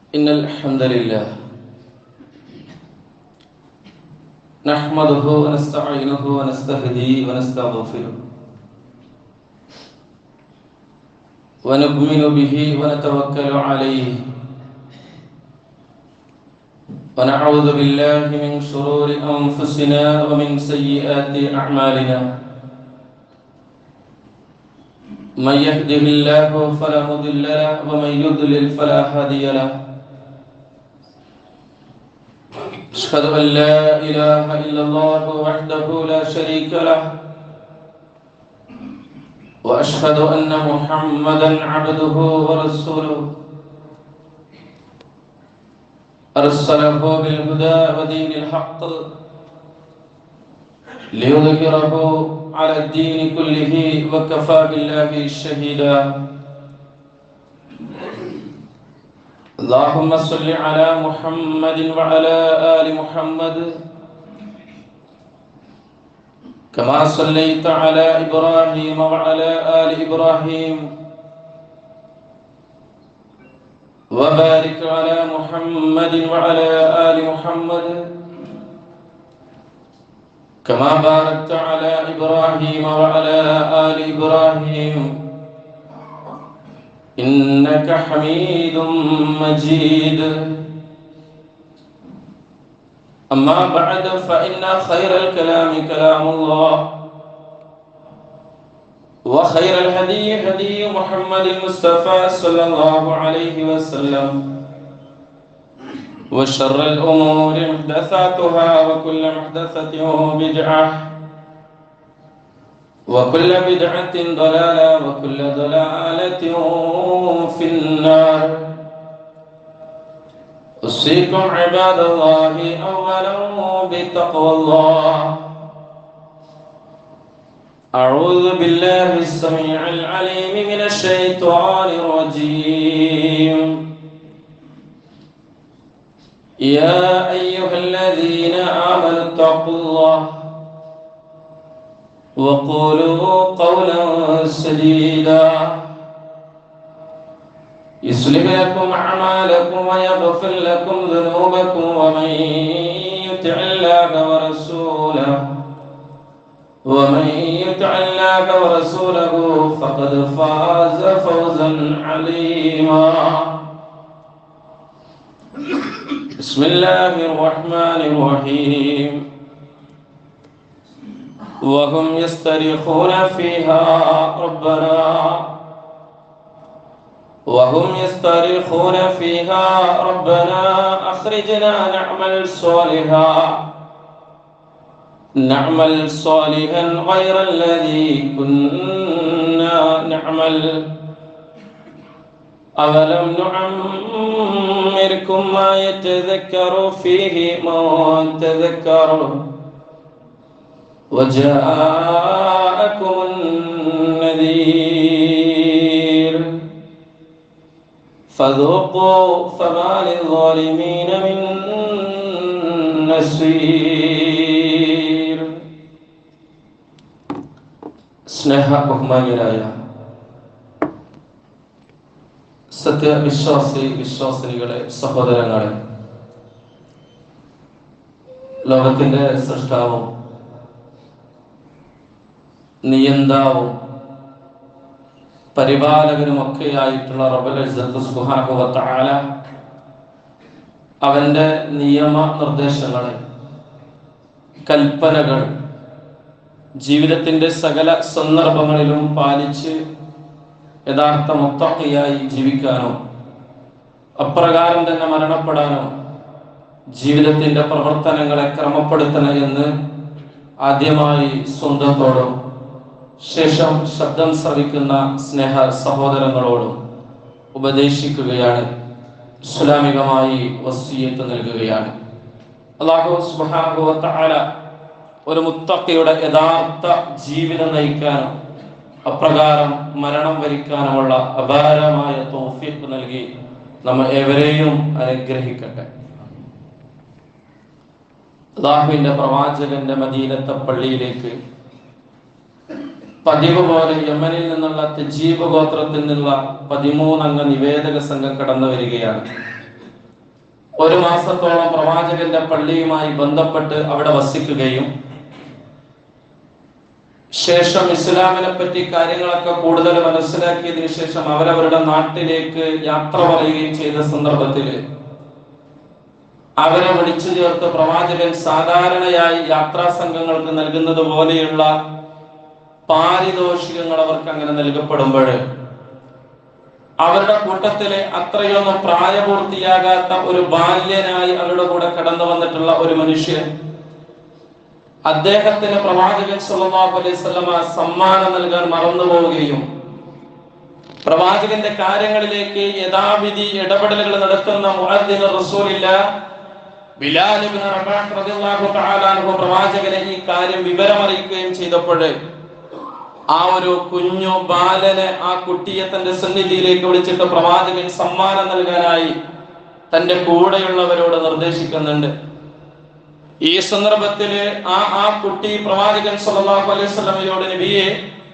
إن الحمد لله نحمده ونستعينه ونستهديه ونستغفره ونؤمن به ونتوكل عليه ونعوذ بالله من شرور أنفسنا ومن سيئات أعمالنا من يهده الله فلا مضل له ومن يضلل فلا هادي له أشهد أن لا إله إلا الله وحده لا شريك له وأشهد أن محمدا عبده ورسوله أرسله بالهدى ودين الحق ليظهره على الدين كله وكفى بالله شهيدا اللهم صل على محمد وعلى آل محمد كما صليت على إبراهيم وعلى آل إبراهيم وبارك على محمد وعلى آل محمد كما باركت على إبراهيم وعلى آل إبراهيم إنك حميد مجيد أما بعد فإن خير الكلام كلام الله وخير الهدي هدي محمد المصطفى صلى الله عليه وسلم وشر الأمور محدثاتها وكل محدثة بدعة وكل بدعة ضلالة وكل ضلالة في النار أوصيكم عباد الله أولا بتقوى الله أعوذ بالله السميع العليم من الشيطان الرجيم يا أيها الذين آمنوا اتقوا الله وقولوا قولا سديدا يصلح لكم أعمالكم ويغفر لكم ذنوبكم ومن يطع الله ورسوله فقد فاز فوزا عظيما بسم الله الرحمن الرحيم وهم يسترخون فيها ربنا أخرجنا نعمل صالحا غير الذي كنا نعمل أولم نعمركم ما يتذكر فيه من تذكر وجاءكم النذير فذوقوا فما للظالمين من نصير സ്നേഹ ബഹുമാന്യരായ വിശ്വാസിനികളെ സഹോദരങ്ങളെ, ലോകത്തിന്റെ സൃഷ്ടാവും നിയന്താവും പരിപാലകനുമൊക്കെയായിട്ടുള്ള റബ്ബുൽ ഇസ്സത്ത് സുബ്ഹാനഹു വ തആല അവന്റെ നിയമ നിർദ്ദേശങ്ങളെ, കൽപ്പനകൾ ജീവിതത്തിന്റെ സകല സന്ദർഭങ്ങളിലും പാലിച്ച് യഥാർത്ഥ മുത്തഖിയായി ജീവിക്കാനോ അപ്രകാരം തന്നെ മരണപ്പെടാനോ ജീവിതത്തിന്റെ പ്രവർത്തനങ്ങളെ ക്രമപ്പെടുത്തണം എന്ന് ആദ്യമായി സ്വന്തത്തോടും ശേഷം ശബ്ദം ശ്രവിക്കുന്ന സ്നേഹ സഹോദരങ്ങളോടും ഉപദേശിക്കുകയാണ്, ഇസ്ലാമികമായി വസിയ്യത്ത് നൽകുകയാണ്. അല്ലാഹു സുബ്ഹാനഹു വ തആല ഒരു മുത്തഖിയുടെ യഥാർത്ഥ ജീവിതം നയിക്കാനും അപ്രകാരം മരണം വരിക്കാനുമുള്ള അപാരമായ തൗഫീഖ് നൽകി നമ്മൾ ഏവരെയും അനുഗ്രഹിക്കട്ടെ. അല്ലാഹുവിന്റെ പ്രവാചകന്റെ മദീനത്തെ പള്ളിയിലേക്ക് പതിവ് പോലെ യമനിൽ നിന്നുള്ള തജീബ് ഗോത്രത്തിൽ നിന്നുള്ള 13 അംഗ നിവേദക സംഘം കടന്നു വരികയാണ്. ഒരു മാസത്തോളം പ്രവാചകന്റെ പള്ളിയുമായി ബന്ധപ്പെട്ട് അവിടെ വസിക്കുകയും ശേഷം ഇസ്ലാമിനെ പറ്റി കാര്യങ്ങളൊക്കെ കൂടുതൽ മനസ്സിലാക്കിയതിനു ശേഷം അവരവരുടെ നാട്ടിലേക്ക് യാത്ര പറയുകയും ചെയ്ത സന്ദർഭത്തിൽ അവരെ വിളിച്ചു ചേർത്ത് പ്രവാചകൻ സാധാരണയായി യാത്രാ സംഘങ്ങൾക്ക് നൽകുന്നത് പോലെയുള്ള പാരിതോഷികങ്ങൾ അവർക്ക് അങ്ങനെ നൽകപ്പെടുമ്പോൾ അവരുടെ കൂട്ടത്തിലെ അത്രയൊന്നും പ്രായപൂർത്തിയാകാത്ത ഒരു ബാല്യനായി അവരുടെ കൂടെ കടന്നു വന്നിട്ടുള്ള ഒരു മനുഷ്യൻ, അദ്ദേഹത്തിന് പ്രവാചകൻ സല്ലല്ലാഹു അലൈഹി വസല്ലമ സമ്മാനം നൽകാൻ മറന്നുപോവുകയും പ്രവാചകന്റെ കാര്യങ്ങളിലേക്ക് യഥാവിധി ഇടപെടലുകൾ നടത്തുന്ന മുഅദ്ദിൻ റസൂലില്ലാഹ് ബിലാൽ ഇബ്നു റബാഹ് റളിയല്ലാഹു തആല അൻഹു പ്രവാചകനെ ഈ കാര്യം വിവരമറിയിക്കുകയും ചെയ്തപ്പോൾ ആ ഒരു കുഞ്ഞു ബാലനെ, ആ കുട്ടിയെ തന്റെ സന്നിധിയിലേക്ക് വിളിച്ചിട്ട് പ്രവാചകൻ സമ്മാനം നൽകാനായി തന്റെ കൂടെയുള്ളവരോട് നിർദ്ദേശിക്കുന്നുണ്ട്. ഈ സന്ദർഭത്തില് ആ കുട്ടി പ്രവാചകൻ സല്ലല്ലാഹു അലൈഹി വസല്ലമയോട്, നബിയെ,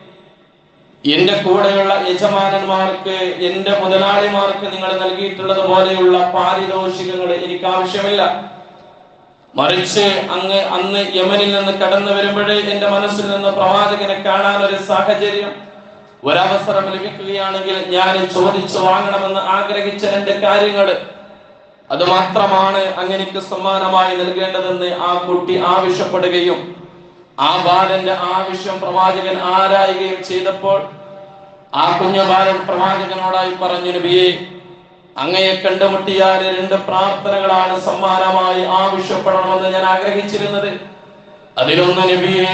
എന്റെ കൂടെയുള്ള യജമാനന്മാർക്ക്, എന്റെ മുതലാളിമാർക്ക് നിങ്ങൾ നൽകിയിട്ടുള്ളത് പോലെയുള്ള പാരിതോഷികങ്ങൾ എനിക്ക് ആവശ്യമില്ല. മറിച്ച് അന്ന് യമനിൽ നിന്ന് കടന്നു വരുമ്പോഴേ എന്റെ മനസ്സിൽ നിന്ന് പ്രവാചകനെ കാണാൻ ഒരു സാഹചര്യം, ഒരവസരം ലഭിക്കുകയാണെങ്കിൽ ഞാൻ ചോദിച്ചു വാങ്ങണമെന്ന് ആഗ്രഹിച്ച എന്റെ കാര്യങ്ങൾ, അത് മാത്രമാണ് അങ്ങനെക്ക് സമ്മാനമായി നൽകേണ്ടതെന്ന് ആ കുട്ടി ആവശ്യപ്പെടുകയും ആ ബാലന്റെ ആവശ്യം പ്രവാചകൻ ആരായുകയും ചെയ്തപ്പോൾ ആ കുഞ്ഞു ബാലൻ പ്രവാചകനോടായി പറഞ്ഞു, നബിയെ, അങ്ങയെ കണ്ടുമുട്ടിയാൽ 2 പ്രാർത്ഥനകളാണ് സമ്മാനമായി ആവശ്യപ്പെടണമെന്ന് ഞാൻ ആഗ്രഹിച്ചിരുന്നത്. അതിലൊന്ന്, നബിയെ,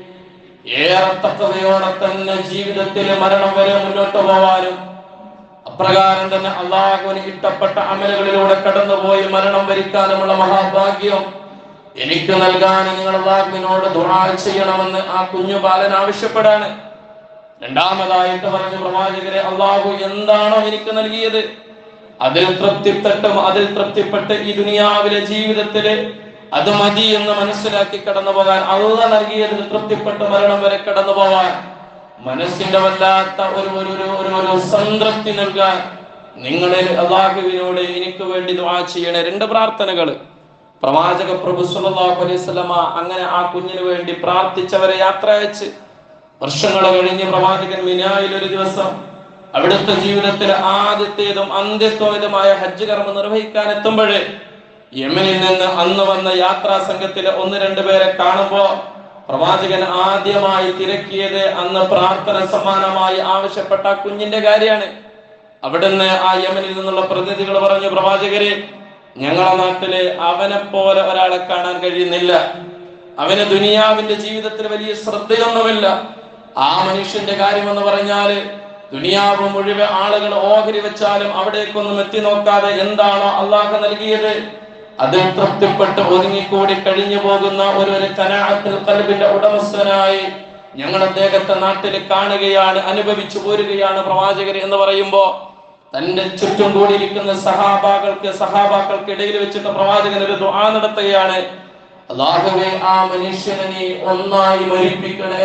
ഏറെ തഖ്വയോടെ തന്നെ ജീവിതത്തിൽ മരണം വരെ മുന്നോട്ട് പോവാനും അപ്രകാരം തന്നെ അള്ളാഹുവിന് ഇഷ്ടപ്പെട്ട അമലുകളിലൂടെ കടന്നുപോയി മരണം വരിക്കാനുമുള്ള മഹാഭാഗ്യം എനിക്ക് നൽകാൻ നിങ്ങൾ അള്ളാഹുവിനോട് ദുആ ചെയ്യണമെന്ന് ആ കുഞ്ഞു ബാലൻ ആവശ്യപ്പെടാണ്. രണ്ടാമതായിട്ട് പറഞ്ഞു, പ്രവാചകരെ, അള്ളാഹു എന്താണോ എനിക്ക് നൽകിയത് അതിൽ തൃപ്തിപ്പെട്ട് ഈ ദുനിയാവിലെ ജീവിതത്തില് അത് മതി എന്ന് മനസ്സിലാക്കി കടന്നു പോകാൻ, അള്ളാഹ് നൽകിയതിൽ തൃപ്തിപ്പെട്ട് മരണം വരെ കടന്നു പോകാൻ മനസ്സിന്റെ വല്ലാത്ത ഒരു സംതൃപ്തി നൽകാൻ നിങ്ങളിൽ അള്ളാഹുവിനോട് എനിക്ക് വേണ്ടി ദുആ ചെയ്യണേ. 2 പ്രാർത്ഥനകൾ പ്രവാചക പ്രഭു സല്ലല്ലാഹു അലൈഹി വസല്ലമ അങ്ങനെ ആ കുഞ്ഞിന് വേണ്ടി പ്രാർത്ഥിച്ചവരെ യാത്ര അയച്ച് വർഷങ്ങൾ കഴിഞ്ഞ് പ്രവാചകൻ മിനായിൽ ഒരു ദിവസം അവിടുത്തെ ജീവിതത്തിലെ ആദ്യത്തേതും അന്ത്യത്തോയതുമായ ഹജ്ജ് കർമ്മം നിർവഹിക്കാൻ എത്തുമ്പോഴേ യമനിൽ നിന്ന് അന്ന് വന്ന യാത്രാ സംഘത്തിലെ 1-2 പേരെ കാണുമ്പോ പ്രവാചകൻ ആദ്യമായി തിരക്കിയത് അന്ന് പ്രാർത്ഥന സമ്മാനമായി ആവശ്യപ്പെട്ട കുഞ്ഞിന്റെ കാര്യമാണ്. അവിടുന്ന് ആ യമനിൽ നിന്നുള്ള പ്രതിനിധികൾ പറഞ്ഞു, പ്രവാചകരെ, ഞങ്ങളുടെ നാട്ടില് അവനെ പോലെ ഒരാളെ കാണാൻ കഴിയുന്നില്ല, അവന് ദുനിയാവിന്റെ ജീവിതത്തിൽ വലിയ ശ്രദ്ധയൊന്നുമില്ല. ആ മനുഷ്യന്റെ കാര്യമെന്ന് പറഞ്ഞാല് ദുനിയാവ് മുഴുവൻ ആളുകൾ ഓഹരി വെച്ചാലും അവിടേക്കൊന്നും എത്തി നോക്കാതെ എന്താണോ അള്ളാഹ് നൽകിയത് അതിൽ തൃപ്തിപ്പെട്ട് ഒതുങ്ങിക്കൂടി കഴിഞ്ഞു പോകുന്ന ഒരു ഖനാഅത്തുൽ ഖൽബിന്റെ ഉടമസ്ഥനായി ഞങ്ങൾ അദ്ദേഹത്തെ നാട്ടിൽ കാണുകയാണ്, അനുഭവിച്ചു പോരുകയാണ് പ്രവാചകർ എന്ന് പറയുമ്പോ തന്റെ ചുറ്റും കൂടിയിരിക്കുന്ന സഹാബാക്കൾക്കിടയിൽ വെച്ചിട്ട് പ്രവാചകൻ ഒരു ദുആ നടത്തുകയാണ്, അല്ലാഹുവേ, ആ മനുഷ്യനെ നീ ഒന്നായി മരിപ്പിക്കണേ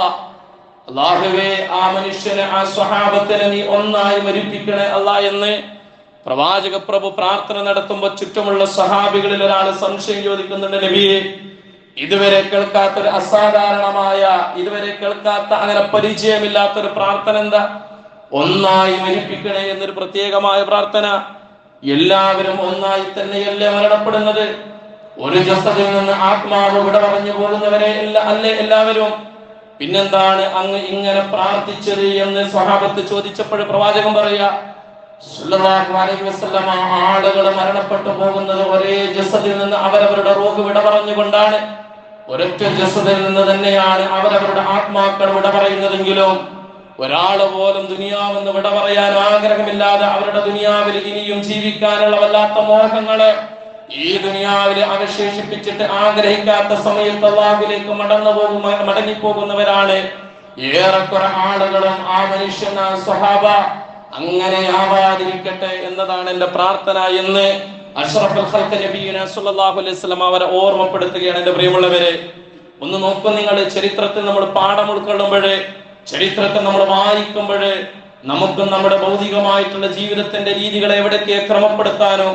അല്ലാഹുവേ, ആ മനുഷ്യനെ, ആ സ്വഹാബത്തിനെ നീ ഒന്നായി മരിപ്പിക്കണേ എന്ന് പ്രവാചക പ്രഭു പ്രാർത്ഥന നടത്തുമ്പോൾ ചുറ്റുമുള്ള സഹാബികളിൽ ഒരാൾ സംശയം ചോദിക്കുന്നുണ്ട്, നബിയെ, ഇതുവരെ കേൾക്കാത്തൊരു അസാധാരണമായ, ഇതുവരെ കേൾക്കാത്ത, അങ്ങനെ പരിചയമില്ലാത്തൊരു പ്രാർത്ഥന എന്താ? ഒന്നായി മരിപ്പിക്കണേ എന്നൊരു പ്രത്യേകമായ പ്രാർത്ഥന. എല്ലാവരും ഒന്നായി തന്നെയല്ലേ മരണപ്പെടുന്നത്? ഒരു ജസദിൽ നിന്ന് ആത്മാവ് വിട പറഞ്ഞു പോകുന്നവരെ അല്ലേ എല്ലാവരും? പിന്നെന്താണ് അങ്ങ് ഇങ്ങനെ പ്രാർത്ഥിച്ചത് എന്ന് സ്വഹാബത്ത് ചോദിച്ചപ്പോൾ പ്രവാചകൻ പറയാ, സല്ലല്ലാഹു അലൈഹി വസല്ലമ, ആളുകൾ മരണപ്പെട്ടു പോകുന്നത് ഒരേ ജസദിൽ നിന്ന് അവരവരുടെ റൂഹ് വിട പറഞ്ഞുകൊണ്ടാണ്. ഒരൊറ്റ ജസദിൽ നിന്ന് തന്നെയാണ് അവരവരുടെ ആത്മാക്കൾ വിട പറയുന്നതെങ്കിലും ഒരാള് പോലും ദുനിയാവെന്ന് വിട പറയാൻ ആഗ്രഹമില്ലാതെ അവരുടെ ദുനിയാവിൽ ഇനിയും ജീവിക്കാനുള്ള വല്ലാത്ത മോഹങ്ങള് ഈ ദുനിയാവിൽ അവശേഷിപ്പിച്ചിട്ട് ആഗ്രഹിക്കാത്ത സമയത്ത് അല്ലാഹുവിലേക്ക് മടങ്ങിപ്പോകുന്നവരാണ് ഏറെക്കുറെ ആളുകളും. ആ മനുഷ്യൻ, ആ സ്വഹാബ അങ്ങനെ ആവാതിരിക്കട്ടെ എന്നതാണ് എന്റെ പ്രാർത്ഥന എന്ന് അഷ്റഫുൽ ഖൽഖ് നബിയുനാ സല്ലല്ലാഹു അലൈഹി വസല്ലം അവരെ ഓർമ്മപ്പെടുത്തുകയാണ്. എന്റെ പ്രിയമുള്ളവരെ, ഒന്ന് നോക്കൂ നിങ്ങൾ, ചരിത്രത്തിൽ നമ്മൾ പാഠം ഉൾക്കൊള്ളുമ്പോൾ, ചരിത്രത്തെ നമ്മൾ വായിക്കുമ്പോൾ നമുക്ക് നമ്മുടെ ഭൗതികമായിട്ടുള്ള ജീവിതത്തിന്റെ രീതികളെ എവിടേക്ക് ക്രമപ്പെടുത്താനോ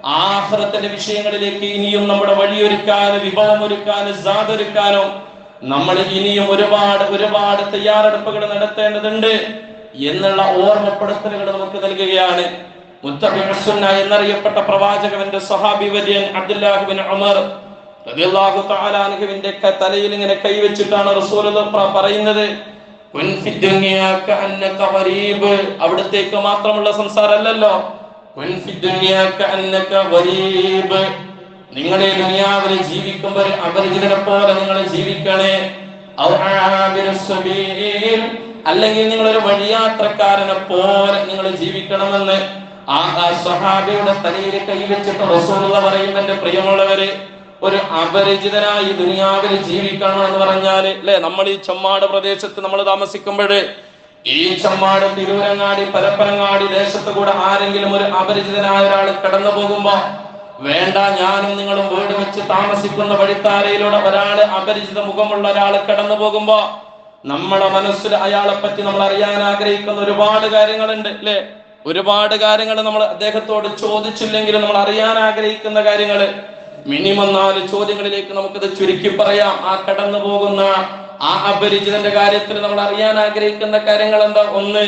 ആഖിറത്തിന്റെ വിഷയങ്ങളിലേക്ക് ഇനിയും നമ്മുടെ വഴിയൊരുക്കാനും വിഭവം ഒരുക്കാനും സാധൊരുക്കാനും നമ്മൾ ഇനിയും ഒരുപാട് തയ്യാറെടുപ്പുകൾ നടത്തേണ്ടതുണ്ട് എന്നുള്ള ഓർമ്മപ്പെടുത്തലുകൾ നമുക്ക് നൽകുകയാണ്. മുത്തബിഉസ് സുന്ന എന്നറിയപ്പെട്ട പ്രവാചകന്റെ സ്വഹാബി വര്യൻ അബ്ദുല്ലാഹ് ഇബ്നു ഉമർ റളിയല്ലാഹു തആല അൻഹുവിന്റെ തലയിൽ ഇങ്ങനെ കൈവച്ചിട്ടാണ് റസൂലുള്ളാഹി പറയുന്നത്, കുൻ ഫി ദുനിയാ കഅന്നക ഗരീബ്. അവിടത്തേക്ക് മാത്രമുള്ള സംസാരമല്ലല്ലോ. കുൻ ഫി ദുനിയാ കഅന്നക ഗരീബ്. നിങ്ങൾ ഈ ദുനിയാവിൽ ജീവിക്കുമ്പോൾ അപരിചിതനെ പോലെ നിങ്ങൾ ജീവിക്കണേ. ഔ ആബിറു സബീൽ, അല്ലെങ്കിൽ നിങ്ങൾ ഒരു വഴിയാത്രക്കാരനെ പോലെ നിങ്ങൾ ജീവിക്കണമെന്ന് ആ സ്വഹാബിയുടെ തലയിൽ കൈവച്ചിട്ട് റസൂലുള്ളാഹി പറയും, എന്റെ പ്രിയമുള്ളവരെ, ഒരു അപരിചിതനായി ദുനിയാവിൽ ജീവിക്കണം എന്ന് പറഞ്ഞാല് അല്ലെ, നമ്മൾ ഈ ചെമ്മാട് പ്രദേശത്ത് നമ്മൾ താമസിക്കുമ്പോഴേ, ഈ ചെമ്മാട്, തിരൂരങ്ങാടി, പരപ്പനങ്ങാടി ദേശത്ത് കൂടെ ആരെങ്കിലും ഒരു അപരിചിതനായ ഒരാൾ കടന്നു പോകുമ്പോ, വേണ്ട ഞാനും നിങ്ങളും വീട് വെച്ച് താമസിക്കുന്ന വഴിത്താരയിലൂടെ ഒരാള് അപരിചിത മുഖമുള്ള ഒരാൾ കടന്നു പോകുമ്പോ നമ്മുടെ മനസ്സിൽ അയാളെ പറ്റി നമ്മൾ അറിയാൻ ആഗ്രഹിക്കുന്ന ഒരുപാട് കാര്യങ്ങളുണ്ട് അല്ലെ. ഒരുപാട് കാര്യങ്ങൾ നമ്മൾ അദ്ദേഹത്തോട് ചോദിച്ചില്ലെങ്കിലും നമ്മൾ അറിയാൻ ആഗ്രഹിക്കുന്ന കാര്യങ്ങള് മിനിമം 4 ചോദ്യങ്ങളിലേക്ക് നമുക്കത് ചുരുക്കി പറയാം. ആ കടന്നു പോകുന്ന ആ അപരിചിതന്റെ കാര്യത്തിൽ നമ്മൾ അറിയാൻ ആഗ്രഹിക്കുന്ന കാര്യങ്ങൾ എന്താ? ഒന്ന്,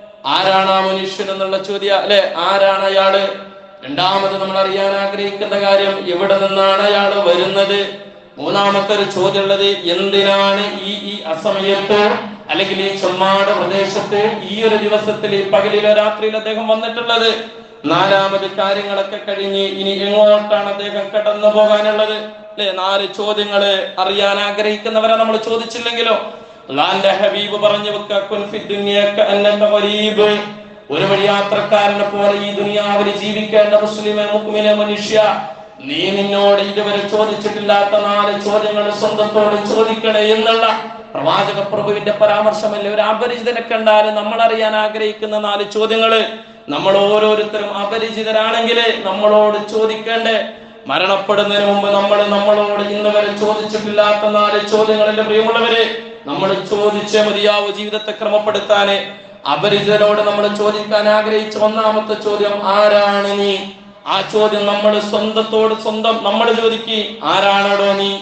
ആരാണ് ആ മനുഷ്യൻ എന്നുള്ള ചോദ്യം അല്ലെ, ആരാണ് അയാള്? രണ്ടാമത് നമ്മൾ അറിയാൻ ആഗ്രഹിക്കുന്ന കാര്യം, എവിടെ നിന്നാണ് അയാൾ വരുന്നത്? മൂന്നാമത്തെ ഒരു ചോദ്യം ഉള്ളത്, എന്തിനാണ് ഈ അസമയത്ത് അല്ലെങ്കിൽ ഈ ചെമ്മാട് പ്രദേശത്ത് ഈ ഒരു ദിവസത്തിൽ, ഈ പകലിലോ രാത്രിയിലോ അദ്ദേഹം വന്നിട്ടുള്ളത്? നാലാമത് കാര്യങ്ങളൊക്കെ കഴിഞ്ഞ് ഇനി എങ്ങോട്ടാണ് അദ്ദേഹം കടന്നു പോകാനുള്ളത് അല്ലെ? 4 ചോദ്യങ്ങള് അറിയാൻ ആഗ്രഹിക്കുന്നവരെ നമ്മൾ ചോദിച്ചില്ലെങ്കിലോ, അല്ലാഹുവിന്റെ ഹബീബ് പറഞ്ഞു വെക്ക, കുൻ ഫി ദുനിയാ കഅന്നക ഗരീബ്. ഒരു വഴിയാത്രക്കാരനെ പോലെ ഈ ദുനിയാവിൽ ജീവിക്കേണ്ട മുസ്ലിമേ, മുഅ്മിനേ, മനുഷ്യ, നീ നിന്നോട് ഇതുവരെ ചോദിച്ചിട്ടില്ലാത്ത 4 ചോദ്യങ്ങൾ സ്വന്തത്തോട് ചോദിക്കണേ എന്നുള്ള പ്രവാചക പ്രഭുവിന്റെ പരാമർശമല്ലേ. ഒരു അപരിചിതനെ കണ്ടാൽ നമ്മൾ അറിയാൻ ആഗ്രഹിക്കുന്ന 4 ചോദ്യങ്ങള് നമ്മൾ ഓരോരുത്തരും അപരിചിതരാണെങ്കിൽ നമ്മളോട് ചോദിക്കേണ്ടേ. മരണപ്പെടുന്നതിന് മുമ്പ് നമ്മളോട് ഇന്ന് വരെ ചോദിച്ചിട്ടില്ലാത്ത 4 ചോദ്യങ്ങളെന്റെ പ്രിയമുള്ളവരെ നമ്മൾ ചോദിച്ചേ മതിയാവൂ ജീവിതത്തെ ക്രമപ്പെടുത്താന്. അപരിചിതരോട് നമ്മൾ ചോദിക്കാൻ ആഗ്രഹിച്ച 1ാമത്തെ ചോദ്യം, ആരാണ് നീ? ആ ചോദ്യം നമ്മൾ സ്വന്തം നമ്മൾ ചോദിക്കുക, ആരാണടോ നീ,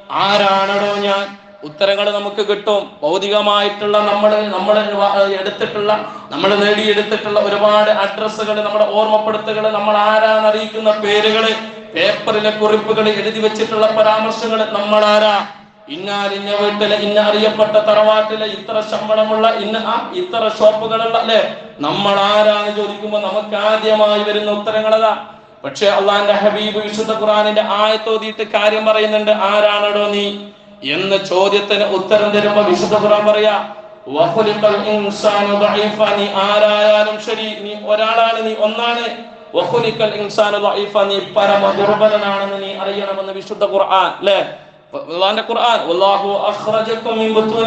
ആരാണടോ ഞാൻ? ഉത്തരങ്ങൾ നമുക്ക് കിട്ടും. ഭൗതികമായിട്ടുള്ള നമ്മൾ നേടിയെടുത്തിട്ടുള്ള ഒരുപാട് അഡ്രസ്സുകൾ, നമ്മുടെ ഓർമ്മപ്പെടുത്തുകൾ, നമ്മൾ ആരാന്ന് അറിയിക്കുന്ന പേരുകള്, പേപ്പറിലെ കുറിപ്പുകൾ, എഴുതി വെച്ചിട്ടുള്ള പരാമർശങ്ങൾ, നമ്മൾ ആരാ, ഇന്ന വീട്ടിലെ ഇന്ന അറിയപ്പെട്ട തറവാട്ടിലെ ഇത്ര ശമ്പളമുള്ള ഇത്ര ഷോപ്പുകളുള്ള അല്ലെ, നമ്മൾ ആരാന്ന് ചോദിക്കുമ്പോൾ നമുക്ക് ആദ്യമായി വരുന്ന ഉത്തരങ്ങളതാ. പക്ഷെ അള്ളാന്റെ ഹബീബ് വിശുദ്ധ ഖുർആനിന്റെ ആയത്തോതിയിട്ട് കാര്യം പറയുന്നുണ്ട്, ആരാണടോ നീ എന്ന ചോദ്യത്തിന് ഉത്തരം തരുമ്പോ വിശുദ്ധ ഖുർആൻ പറയാ, വഖുലിഖൽ ഇൻസാനു ദഈഫ. നീ ആരായാലും ശരി, നീ ഒരാളാണ്, നീ ഒന്നാണ്. വഖുലിഖൽ ഇൻസാനു ദഈഫ, നീ പരമ ദുർബലനാണെന്ന് നീ അറിയണമെന്ന് വിശുദ്ധ ഖുർആൻ അല്ലേ. അല്ലാഹുവിന്റെ ഖുർആൻ, വല്ലാഹു അഖ്റജകും മിൻ ബുത്തൂനി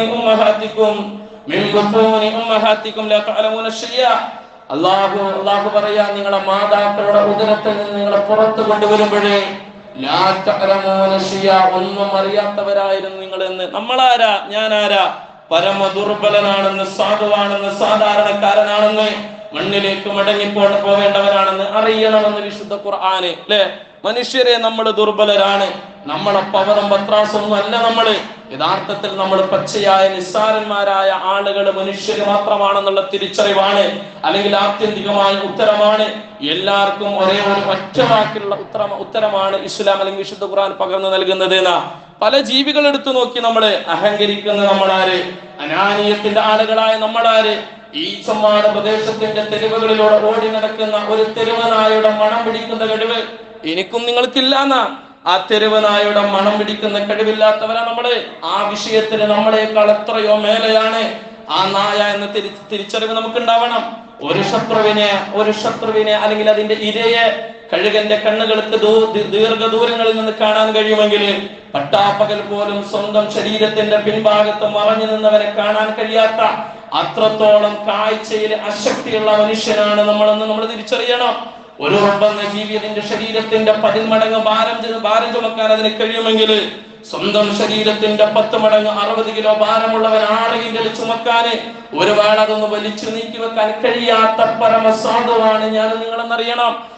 ഉമ്മഹാത്തിക്കും ലാ തഅലമൂന ശൈഅ. അല്ലാഹു പറയാ, നിങ്ങളുടെ മാതാക്കളുടെ ഉദരത്തിൽ നിന്ന് നിങ്ങളെ പുറത്തു കൊണ്ടുവരുമ്പോഴേ ലാ തഅലമൂന ശൈഅ, ഒന്നും അറിയാത്തവരായിരുന്നു നിങ്ങൾ എന്ന്. നമ്മളാരാ, ഞാനാരാ? പരമ ദുർബലനാണെന്ന്, സാധുവാണെന്ന്, സാധാരണക്കാരനാണെന്ന്, മണ്ണിലേക്ക് പോവേണ്ടവരാണെന്ന് അറിയണമെന്ന് വിശുദ്ധ ഖുർആന് അല്ലെ. മനുഷ്യരെ നമ്മൾ ദുർബലരാണ്, നമ്മളെ പവറും പത്രാസൊന്നും അല്ല. നമ്മള് യഥാർത്ഥത്തിൽ നമ്മൾ പച്ചയായ നിസ്സാരന്മാരായ ആളുകൾ, മനുഷ്യര് മാത്രമാണെന്നുള്ള തിരിച്ചറിവാണ്, അല്ലെങ്കിൽ ആത്യന്തികമായ ഉത്തരമാണ്. എല്ലാവർക്കും ഒരേ ഒരു ഒറ്റവാക്കിലുള്ള ഉത്തരമാണ് ഇസ്ലാം അല്ലെങ്കിൽ വിശുദ്ധ ഖുർആൻ പകർന്നു നൽകുന്നത്. പല ജീവികൾ എടുത്തു നോക്കി നമ്മള് അഹങ്കരിക്കുന്ന നമ്മളാര്, അനാനീയത്തിന്റെ ആളുകളായ നമ്മളാര്, ഈ ചെമ്മാട് പ്രദേശത്തിന്റെ തെരുവുകളിലൂടെ ഓടി നടക്കുന്ന ഒരു തെരുവനായുടെ മണം പിടിക്കുന്ന കഴിവ് എനിക്കും നിങ്ങൾക്കില്ലാന്നാ. ആ തെരുവനായുടെ മണം പിടിക്കുന്ന കഴിവില്ലാത്തവരാ നമ്മള്. ആ വിഷയത്തിന് നമ്മളെക്കാൾ എത്രയോ മേലെയാണ് ആ നായ എന്ന തിരിച്ചറിവ് നമുക്ക് ഉണ്ടാവണം. ഒരു ശത്രുവിനെ അല്ലെങ്കിൽ അതിന്റെ ഇരയെ കഴുകന്റെ കണ്ണുകൾക്ക് ദീർഘദൂരങ്ങളിൽ നിന്ന് കാണാൻ കഴിയുമെങ്കിൽ പട്ടാപ്പകൽ പോലും സ്വന്തം ശരീരത്തിന്റെ പിൻഭാഗത്ത് മറഞ്ഞു നിന്നവരെ കാണാൻ കഴിയാത്ത അത്രത്തോളം കാഴ്ചയിൽ അശക്തിയുള്ള മനുഷ്യനാണ് നമ്മളെന്ന് നമ്മൾ തിരിച്ചറിയണം. ഒരു ഉറമ്പെന്ന ജീവി അതിന്റെ ശരീരത്തിന്റെ 10 മടങ്ങ് ഭാരം ചുമക്കാൻ അതിന് കഴിയുമെങ്കിൽ സ്വന്തം ശരീരത്തിന്റെ 10 മടങ്ങ് 60 കിലോ ഭാരമുള്ളവനാണെങ്കിൽ ചുമക്കാന് ഒരുപാട് അതൊന്ന് വലിച്ചു നീക്കി വെക്കാൻ കഴിയാത്ത പരമസാധുവാണ് ഞാൻ നിങ്ങളെന്നറിയണം.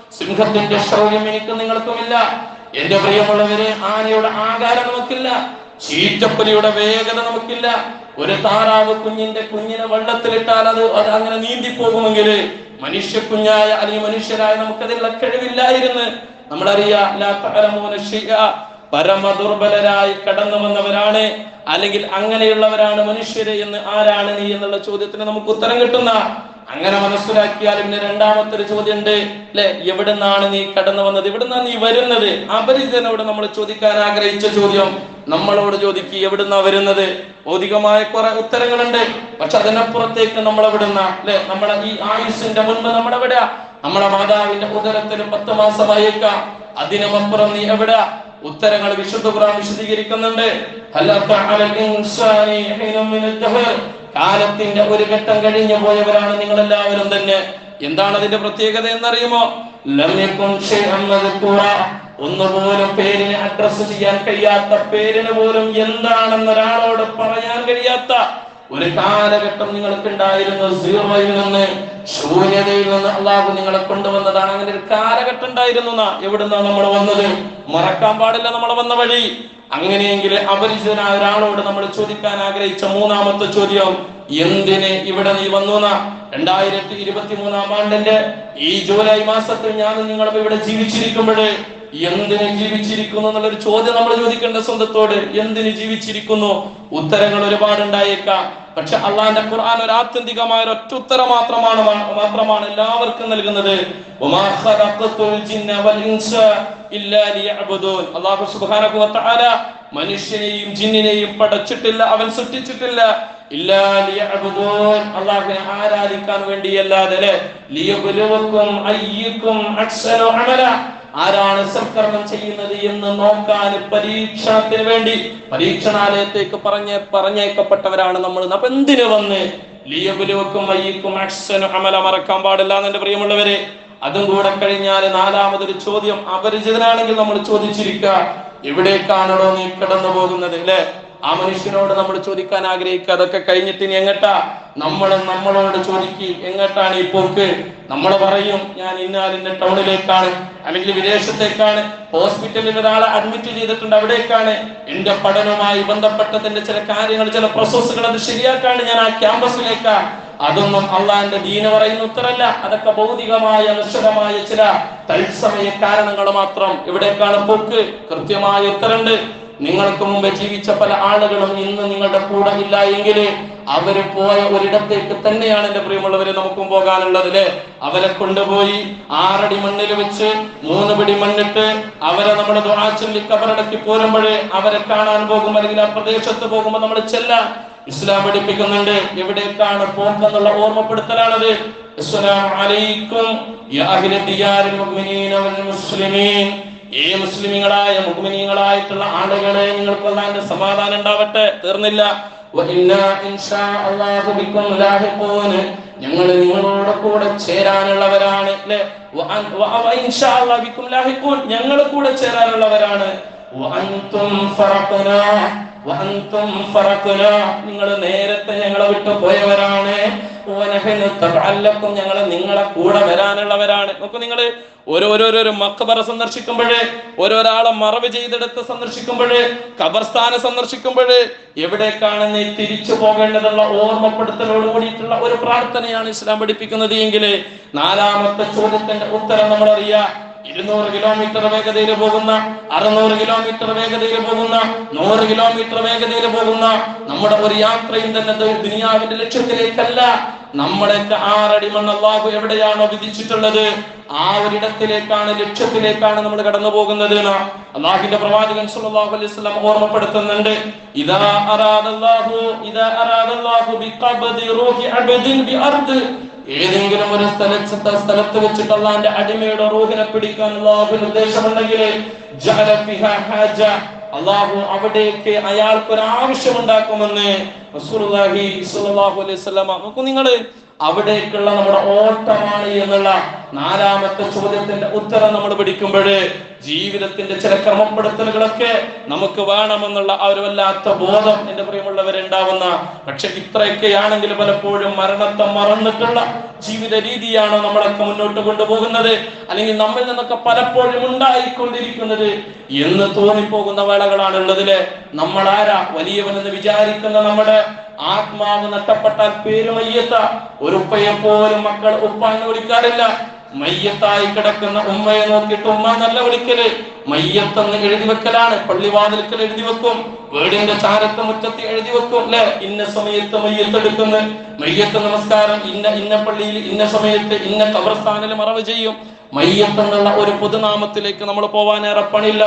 സിംഹത്തിന്റെ ശൗര്യം എനിക്ക് നിങ്ങൾക്കുമില്ല. എന്റെ പ്രിയമുള്ളവരെ, ആനയുടെ ആകാരം നമുക്കില്ല, ചീറ്റപ്പുലിയുടെ വേഗത നമുക്കില്ല. ഒരു താറാവ് കുഞ്ഞിനെ വെള്ളത്തിലിട്ടാൽ അത് അങ്ങനെ നീന്തിപ്പോകുമെങ്കിൽ മനുഷ്യക്കുഞ്ഞായ അല്ലെങ്കിൽ മനുഷ്യരായ നമുക്കതിനുള്ള കഴിവില്ലായിരുന്നു. നമ്മളറിയാം, പരമ ദുർബലരായി കടന്നു വന്നവരാണ്, അല്ലെങ്കിൽ അങ്ങനെയുള്ളവരാണ് മനുഷ്യര് എന്ന് ആരാണ് നീ എന്നുള്ള ചോദ്യത്തിന് നമുക്ക് ഉത്തരം കിട്ടുന്ന. അങ്ങനെ മനസ്സിലാക്കിയാൽ പിന്നെ രണ്ടാമത്തെ ഒരു ചോദ്യം ഉണ്ട് അല്ലെ, എവിടുന്നാണ് നീ കടന്നു വന്നത്, എവിടുന്നാണ് നീ വരുന്നത്? അപരിചിതനോട് നമ്മൾ ചോദിക്കാൻ ആഗ്രഹിച്ച ചോദ്യം നമ്മളോട് ചോദിക്കുക, എവിടുന്നാ വരുന്നത്? ഭൗതികമായ കുറെ ഉത്തരങ്ങളുണ്ട്, പക്ഷെ അതിനപ്പുറത്തേക്ക് നമ്മൾ എവിടുന്ന അല്ലെ, നമ്മളെ ഈ ആയുസിന്റെ മുൻപ് നമ്മളെവിടെയാ? നമ്മളെ മാതാവിന്റെ ഉദരത്തിന് 10 മാസമായേക്കാം, അതിനുമപ്പുറം നീ എവിടെയാ? ഉത്തരങ്ങൾ വിശുദ്ധ ഖുർആൻ വിശദീകരിക്കുന്നുണ്ട്. കാലത്തിന്റെ ഒരു ഘട്ടം കഴിഞ്ഞു പോയവരാണ് നിങ്ങൾ എല്ലാവരും തന്നെ. എന്താണ് അതിന്റെ പ്രത്യേകത എന്നറിയുമോ? ഒന്നുപോലും പേരിന് അഡ്രസ് ചെയ്യാൻ കഴിയാത്ത, പേരിന് പോലും എന്താണെന്ന് ഒരാളോട് പറയാൻ കഴിയാത്ത ഒരു കാലഘട്ടം നിങ്ങൾക്ക് ഉണ്ടായിരുന്നു. സീറോയിൽ നിന്ന്, ശൂന്യതയിൽ നിന്ന് അള്ളാഹു നിങ്ങളെ കൊണ്ടുവന്നതാണ്. അങ്ങനെ ഒരു കാലഘട്ടം ഉണ്ടായിരുന്നു. എവിടുന്നാ നമ്മൾ വന്നത്? മറക്കാൻ പാടില്ല നമ്മൾ വന്ന വഴി. അങ്ങനെയെങ്കിൽ അപരിചിതനായ ഒരാളോട് നമ്മൾ ചോദിക്കാൻ ആഗ്രഹിച്ച മൂന്നാമത്തെ ചോദ്യം, എന്തിന് ഇവിടെ നീ വന്നു? 2023 ആണ്ടിന്റെ ഈ ജൂലൈ മാസത്തിൽ ഞാൻ നിങ്ങളും ഇവിടെ ജീവിച്ചിരിക്കുമ്പോഴേ എന്തിന് ജീവിച്ചിരിക്കുന്നു എന്നുള്ളൊരു ചോദ്യം നമ്മൾ ചോദിക്കേണ്ട സ്വന്തത്തോട്. എന്തിന് ജീവിച്ചിരിക്കുന്നു? ഉത്തരങ്ങൾ ഒരുപാടുണ്ടായേക്കാം, പക്ഷെ അള്ളാന്റെ ഖുർആൻ ഒരു ആത്യന്തികമായ ഒറ്റ ഉത്തരം മാത്രമാണ് എല്ലാവർക്കും നൽകുന്നത്. അല്ലാഹു സുബ്ഹാനഹു വ തആല മനുഷ്യനെയും ജിന്നിനെയും പടച്ചിട്ടില്ല, അവൻ സൃഷ്ടിച്ചിട്ടില്ല. ഇല്ലാ ലിയഅബ്ദൂൻ, അല്ലാഹുവിനെ ആരാധിക്കാൻ വേണ്ടിയല്ലാതെ. ലിയബ്ലുവക്കും അയ്യുക്കും അഹ്സനു അമല, ആരാണ് സൽക്കർമ്മം ചെയ്യുന്നത് എന്ന് നോക്കാൻ പരീക്ഷണത്തിന് വേണ്ടി പരീക്ഷണാലയത്തേക്ക് പറഞ്ഞേക്കപ്പെട്ടവരാണ് നമ്മൾ. അപ്പൊ എന്തിനു വന്ന്? ലിയബ്ലുവക്കും അയ്യുക്കും അഹ്സനു അമല. മറക്കാൻ പാടില്ല എന്റെ പ്രിയമുള്ളവരെ. അതും കൂടെ കഴിഞ്ഞാൽ നാലാമതൊരു ചോദ്യം അപരിചിതനാണെങ്കിൽ നമ്മൾ ചോദിച്ചിരിക്കുക, എവിടേക്കാണോ നീ കടന്നു പോകുന്നത് അല്ലെ? ആ മനുഷ്യനോട് നമ്മൾ ചോദിക്കാൻ ആഗ്രഹിക്കുക, അതൊക്കെ കഴിഞ്ഞിട്ട് ഇനി എങ്ങട്ടാ? നമ്മളോട് ചോദിക്കും, എങ്ങോട്ടാണ് ഈ പോക്ക്? നമ്മൾ പറയും, ഞാൻ ഇന്നാലിന്റെ ടൗണിലേക്കാണ്, അല്ലെങ്കിൽ വിദേശത്തേക്കാണ്, ഹോസ്പിറ്റലിൽ ഒരാളെ അഡ്മിറ്റ് ചെയ്തിട്ടുണ്ട്, അവിടേക്കാണ്, എന്റെ പഠനവുമായി ബന്ധപ്പെട്ടതിന്റെ ചില കാര്യങ്ങൾ, ചില പ്രോസസ്സുകൾ അത് ശരിയാക്കാണ്, ഞാൻ ആ ക്യാമ്പസിലേക്കാ. അതൊന്നും അള്ളാന്റെ ദീന് പറയുന്ന ഉത്തരല്ല. അതൊക്കെ ഭൗതികമായ നിശ്ചിതമായ ചില തത്സമയ കാരണങ്ങൾ മാത്രം. എവിടേക്കാണ് പോക്ക്? കൃത്യമായ ഉത്തരണ്ട്. നിങ്ങൾക്ക് മുമ്പ് ജീവിച്ച പല ആളുകളും ഇന്ന് നിങ്ങളുടെ കൂടെ ഇല്ല എങ്കിൽ അവര് പോയ ഒരിടത്തേക്ക് തന്നെയാണ് എന്റെ പ്രിയമുള്ളവരെ നമുക്കും പോകാനുള്ളത് അല്ലെ. അവരെ കൊണ്ടുപോയി 6 അടി മണ്ണിൽ വെച്ച് 3 പിടി മണ്ണിട്ട് അവരെ നമ്മുടെ ദുആ ചൊല്ലി കബറടക്കി പോരുമ്പോഴേ അവരെ കാണാൻ പോകും, അല്ലെങ്കിൽ ആ പ്രദേശത്ത് പോകുമ്പോൾ നമ്മൾ ചെല്ലാൻ ഇസ്ലാം പഠിപ്പിക്കുന്നുണ്ട്. എവിടേക്കാണ് പോക്കെന്നുള്ള ഓർമ്മപ്പെടുത്തലാണത്. അസ്സലാമു അലൈക്കും യാ അഹ്ല ദിയാരിൽ മുഅ്മിനീന വൽ മുസ്ലിമീൻ, മുസ്ലിമീങ്ങളായ മുഅ്മിനീങ്ങളായിട്ടുള്ള ആളുകളെ, നിങ്ങൾക്ക് അല്ലാഹുവിന്റെ സമാധാനം ഉണ്ടാവട്ടെ. തീർന്നില്ല. ഞങ്ങൾ നിങ്ങളോട് കൂടെ ചേരാനുള്ളവരാണ് അല്ലെ. ഞങ്ങൾ കൂടെ ചേരാനുള്ളവരാണ്. നിങ്ങൾ നേരത്തെ ഞങ്ങളെ വിട്ടു പോയവരാണ്. ഞങ്ങൾ നിങ്ങളെ കൂടെ വരാനുള്ളവരാണ്. നോക്കൂ, നിങ്ങൾ ഓരോരോ മഖബറ സന്ദർശിക്കുമ്പോഴേ, ഓരോരാളെ മറവ് ചെയ്തെടുത്ത് സന്ദർശിക്കുമ്പോഴേ, ഖബർസ്ഥാനം സന്ദർശിക്കുമ്പോഴേ എവിടേക്കാണ് നീ തിരിച്ചു പോകേണ്ടതുള്ള ഓർമ്മപ്പെടുത്തലോട് കൂടിയിട്ടുള്ള ഒരു പ്രാർത്ഥനയാണ് ഇസ്ലാം പഠിപ്പിക്കുന്നത് എങ്കിൽ നാലാമത്തെ ചോദ്യത്തിന്റെ ഉത്തരം നമ്മൾ അറിയാം. 200 കിലോമീറ്റർ വേഗതയിൽ പോകുന്ന, 600 കിലോമീറ്റർ വേഗതയിൽ പോകുന്ന, 100 കിലോമീറ്റർ വേഗതയിൽ പോകുന്ന നമ്മുടെ ഒരു യാത്രയും തന്നെ ദുനിയാവിന്റെ ലക്ഷ്യത്തിലേക്കല്ല. നമ്മളൊക്കെ 6 അടി മണ്ണ് അല്ലാഹു എവിടെയാണോ വിധിച്ചിട്ടുള്ളത് ആ ഒരിടത്തിലേക്കാണ്, ലക്ഷ്യത്തിലേക്കാണ് നമ്മൾ കടന്നു പോകുന്നത്. അല്ലാഹുവിന്റെ പ്രവാചകൻ സല്ലല്ലാഹു അലൈഹി വസല്ലം ഓർമ്മപ്പെടുത്തുന്നുണ്ട്, ഇദാ അറാദല്ലാഹു ബിഖബ്ദി റൂഹി അബ്ദിൻ ബിഅർദ്, ഏതെങ്കിലും ഒരു സ്ഥലത്ത് വെച്ചിട്ട് അല്ലാഹുവിന്റെ അടിമയുടെ റൂഹിനെ പിടിക്കാൻ അല്ലാഹുവിന്റെ ഉദ്ദേശമുണ്ടെങ്കിൽ ജഅല ഫിഹാ ഹാജ, അല്ലാഹു അവിടേക്ക് അയാൾക്ക് ഒരു ആവശ്യം ഉണ്ടാക്കുമെന്ന് റസൂലുള്ളാഹി സ്വല്ലല്ലാഹു അലൈഹി വസല്ലം. നോക്കൂ, നിങ്ങൾ അവിടേക്കുള്ള നമ്മുടെ ഓട്ടമാണ് എന്നുള്ള നാലാമത്തെ ചോദ്യത്തിന്റെ ഉത്തരം നമ്മൾ പഠിക്കുമ്പോഴേ ജീവിതത്തിന്റെ ചില ക്രമപ്പെടുത്തലുകളൊക്കെ നമുക്ക് വേണമെന്നുള്ള ആ ഒരു വല്ലാത്ത ബോധം എന്റെ പ്രിയമുള്ളവരുണ്ടാവുന്ന, പക്ഷെ ഇത്രയൊക്കെയാണെങ്കിൽ പലപ്പോഴും മരണത്തെ മറന്നിട്ടുള്ള ജീവിത രീതിയാണോ നമ്മളൊക്കെ മുന്നോട്ട് കൊണ്ടുപോകുന്നത്, അല്ലെങ്കിൽ നമ്മിൽ നിന്നൊക്കെ പലപ്പോഴും ഉണ്ടായിക്കൊണ്ടിരിക്കുന്നത് എന്ന് തോന്നിപ്പോകുന്ന വേളകളാണുള്ളതില്. നമ്മളാരാ വലിയവനെന്ന് വിചാരിക്കുന്ന നമ്മുടെ ആത്മാവ് നഷ്ടപ്പെട്ടാൽ പേര് മയ്യത്ത. ഒരു ഉപ്പയെ പോലും മക്കൾ ഉപ്പ എന്ന് വിളിക്കാറില്ല. മയ്യത്തായി കിടക്കുന്ന ഉമ്മയെ നോക്കിയിട്ട് ഉമ്മ നല്ല വിളിക്കല്. മയ്യത്തെന്ന് എഴുതി വെക്കലാണ്. പള്ളിവാതിൽക്കൽ എഴുതി വെക്കും, വീടിന്റെ ചാരത്ത് മുറ്റത്ത് എഴുതി വെക്കും അല്ലെ, ഇന്ന സമയത്ത് മയ്യത്തെടുക്കുന്നു, മയ്യത്ത് നമസ്കാരം ഇന്ന പള്ളിയിൽ ഇന്ന സമയത്ത് ഇന്ന ഖബർസ്ഥാനിൽ മറവ് ചെയ്യും. മയ്യത്ത് എന്നുള്ള ഒരു പൊതുനാമത്തിലേക്ക് നമ്മൾ പോവാനേറെ പണിയില്ല.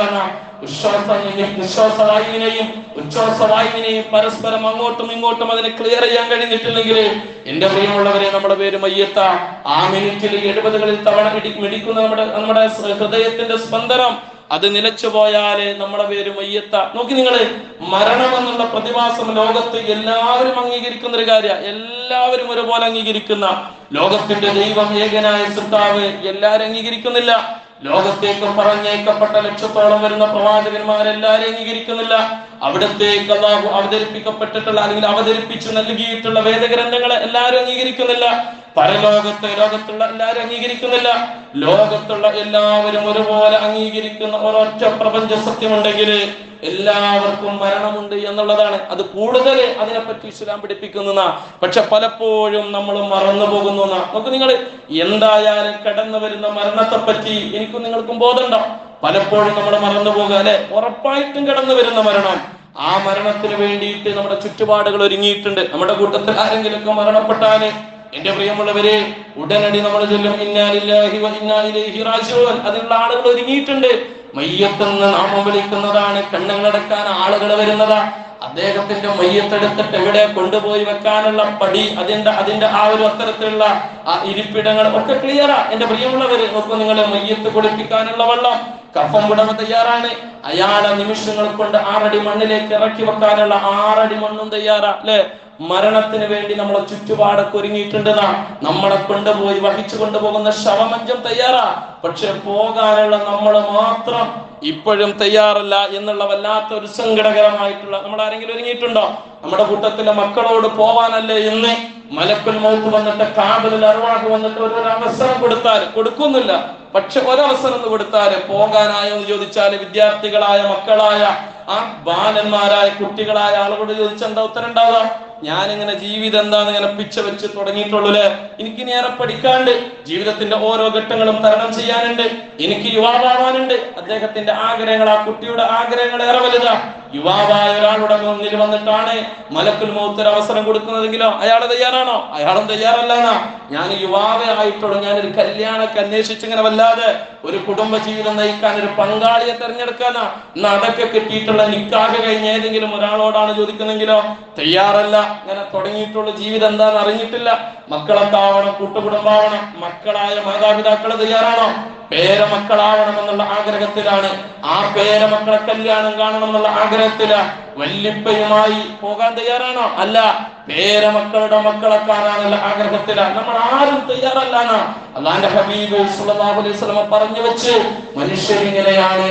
വിശ്വാസവായുവിനെയും ഉച്ഛ്വാസവായുവിനെയും പരസ്പരം അങ്ങോട്ടും ഇങ്ങോട്ടും അതിനെ ക്ലിയർ ചെയ്യാൻ കഴിഞ്ഞിട്ടില്ലെങ്കിൽ എന്റെ പ്രിയമുള്ളവരെ, നമ്മുടെ പേര് മയ്യത്ത. ആ മിനിറ്റിൽ 70 തവണ മിടിക്കുന്ന നമ്മുടെ ഹൃദയത്തിന്റെ സ്പന്ദനം അത് നിലച്ചു പോയാല് നമ്മുടെ പേര് മയ്യത്ത. നോക്കി നിങ്ങള്, മരണം എന്നുള്ള പ്രതിഭാസം ലോകത്ത് എല്ലാവരും അംഗീകരിക്കുന്ന ഒരു കാര്യം, എല്ലാവരും ഒരുപോലെ അംഗീകരിക്കുന്ന ലോകത്തിന്റെ ദൈവം ഏകനായ സൃഷ്ടാവ് എല്ലാരും അംഗീകരിക്കുന്നില്ല. ലോകത്തേക്ക് പറഞ്ഞേക്കപ്പെട്ട ലക്ഷത്തോളം വരുന്ന പ്രവാചകന്മാരെല്ലാരും അംഗീകരിക്കുന്നില്ല. അവിടത്തേക്ക് അല്ലാഹു അവതരിപ്പിക്കപ്പെട്ടിട്ടുള്ള അല്ലെങ്കിൽ അവതരിപ്പിച്ചു നൽകിയിട്ടുള്ള വേദഗ്രന്ഥങ്ങളെ എല്ലാവരും അംഗീകരിക്കുന്നില്ല. പരലോകത്തെ ലോകത്തുള്ള എല്ലാവരും അംഗീകരിക്കുന്നില്ല. ലോകത്തുള്ള എല്ലാവരും ഒരുപോലെ അംഗീകരിക്കുന്ന ഒരൊറ്റ പ്രപഞ്ച സത്യമുണ്ടെങ്കിൽ എല്ലാവർക്കും മരണമുണ്ട് എന്നുള്ളതാണ്. അത് കൂടുതൽ അതിനെപ്പറ്റി ഇസ്ലാം പഠിപ്പിക്കുന്ന, പക്ഷെ പലപ്പോഴും നമ്മൾ മറന്നു പോകുന്നു. നമുക്ക് നിങ്ങൾ എന്തായാലും കടന്നു വരുന്ന മരണത്തെ പറ്റി എനിക്കും നിങ്ങൾക്കും ബോധമുണ്ടോ? പലപ്പോഴും നമ്മൾ മറന്നു പോകുക അല്ലെ. ഉറപ്പായിട്ടും കടന്നു വരുന്ന മരണം, ആ മരണത്തിന് വേണ്ടിയിട്ട് നമ്മുടെ ചുറ്റുപാടുകൾ ഒരുങ്ങിയിട്ടുണ്ട്. നമ്മുടെ കൂട്ടത്തിൽ ആരെങ്കിലുമൊക്കെ മരണപ്പെട്ടാല് എന്റെ പ്രിയമുള്ളവരെ, ഉടനടി നമ്മൾ ചൊല്ലും ഇന്നാ ലില്ലാഹി വ ഇന്നാ ഇലൈഹി റാജിഊൻ. അതിനുള്ള ആളുകൾ ഒരുങ്ങിയിട്ടുണ്ട്. മയ്യത്തെന്ന് നാമം വിളിക്കുന്നതാണ്. കണ്ണുകളടക്കാൻ ആളുകൾ വരുന്നതാ. അദ്ദേഹത്തിന്റെ മയ്യത്തെടുത്തിട്ട് എവിടെ കൊണ്ടുപോയി വെക്കാനുള്ള പടി, അതിന്റെ ആ ഒരു അത്തരത്തിലുള്ള ആ ഇരിപ്പിടങ്ങൾ ഒക്കെ ക്ലിയറാ. എന്റെ പ്രിയമുള്ളവര് നോക്കൂ, നിങ്ങളെ മയ്യത്ത് കുളിപ്പിക്കാനുള്ള വെള്ളം കഫം ഉടമ തയ്യാറാണ്. അയാളെ നിമിഷങ്ങൾ കൊണ്ട് 6 അടി മണ്ണിലേക്ക് ഇറക്കി വെക്കാനുള്ള 6 അടി മണ്ണും തയ്യാറാ അല്ലെ. മരണത്തിന് വേണ്ടി നമ്മളെ ചുറ്റുപാടൊക്കെ ഒരുങ്ങിയിട്ടുണ്ടെന്നാ. നമ്മളെ കൊണ്ടുപോയി വഹിച്ചു കൊണ്ടുപോകുന്ന ശവമഞ്ചം തയ്യാറാ. പക്ഷെ പോകാനുള്ള നമ്മൾ മാത്രം ഇപ്പോഴും തയ്യാറല്ല എന്നുള്ള വല്ലാത്ത ഒരു സങ്കടകരമായിട്ടുള്ള, നമ്മൾ ആരെങ്കിലും ഒരുങ്ങിയിട്ടുണ്ടോ? നമ്മുടെ കൂട്ടത്തിലെ മക്കളോട് പോവാനല്ലേ എന്ന് മലക്കുൽ മൗത്ത് വന്നിട്ട് കാബിൽ അർവാഹ് വന്നിട്ട് ഒരു അവസരം കൊടുത്താൽ, കൊടുക്കുന്നില്ല, പക്ഷെ ഒരവസരം കൊടുത്താല് പോകാനായോ എന്ന് ചോദിച്ചാല് വിദ്യാർത്ഥികളായ മക്കളായ ആ ബാലന്മാരായ കുട്ടികളായ ആളുകളോട് ചോദിച്ചാൽ എന്താ ഉത്തരം ഉണ്ടാവുക? ഞാനിങ്ങനെ ജീവിതം എന്താന്ന് ഇങ്ങനെ പിച്ച വെച്ച് തുടങ്ങിയിട്ടുള്ളൂല്ലേ, എനിക്ക് നേരെ പഠിക്കാണ്ട്, ജീവിതത്തിന്റെ ഓരോ ഘട്ടങ്ങളും തരണം ചെയ്യാനുണ്ട്, എനിക്ക് യുവാവാനുണ്ട്. അദ്ദേഹത്തിന്റെ ആഗ്രഹങ്ങൾ, ആ കുട്ടിയുടെ ആഗ്രഹങ്ങൾ ഏറെ വലുതാ. യുവാവായ ഒരാളുടെ മുന്നിൽ വന്നിട്ടാണ് മലക്കുൽ മൗത്ത് ഒരു അവസരം കൊടുക്കുന്നതെങ്കിലോ അയാൾ തയ്യാറാണോ? അയാളും തയ്യാറല്ലാന്നാ. ഞാൻ യുവാവേ ആയിട്ടുള്ളൂ, ഞാനൊരു കല്യാണമൊക്കെ അന്വേഷിച്ച് ഇങ്ങനെ വല്ലാതെ ഒരു കുടുംബ ജീവിതം നയിക്കാൻ ഒരു പങ്കാളിയെ തെരഞ്ഞെടുക്കാനാ. എന്നാ അതൊക്കെ കിട്ടിയിട്ടുള്ള നിക്കാഹ് കഴിഞ്ഞ ഏതെങ്കിലും ഒരാളോടാണ് ചോദിക്കുന്നെങ്കിലോ തയ്യാറല്ല. ഇങ്ങനെ തുടങ്ങിയിട്ടുള്ള ജീവിതം എന്താന്ന് അറിഞ്ഞിട്ടില്ല. മക്കളൊക്കെ ആവണം, കൂട്ടുകുടുംബാവണം, മക്കളായ മാതാപിതാക്കളെ തയ്യാറാണോ? പേരമക്കളാവണം എന്നുള്ള ആഗ്രഹത്തിലാണ്. ആ പേരമക്കളെ കല്യാണം കാണണം എന്നുള്ള ആഗ്രഹത്തിലാ. വല്യപ്പയുമായി പോകാൻ തയ്യാറാണോ? അല്ല, പേരമക്കളുടെ മക്കളെ കാണാനുള്ള ആഗ്രഹത്തിലാണ്. നമ്മൾ ആരും തയ്യാറല്ലാണ്. അല്ലാഹുവിന്റെ ഹബീബ് സ്വല്ലല്ലാഹു അലൈഹി വസല്ലം പറഞ്ഞു വെച്ച്, മനുഷ്യരിങ്ങനെയാണ്.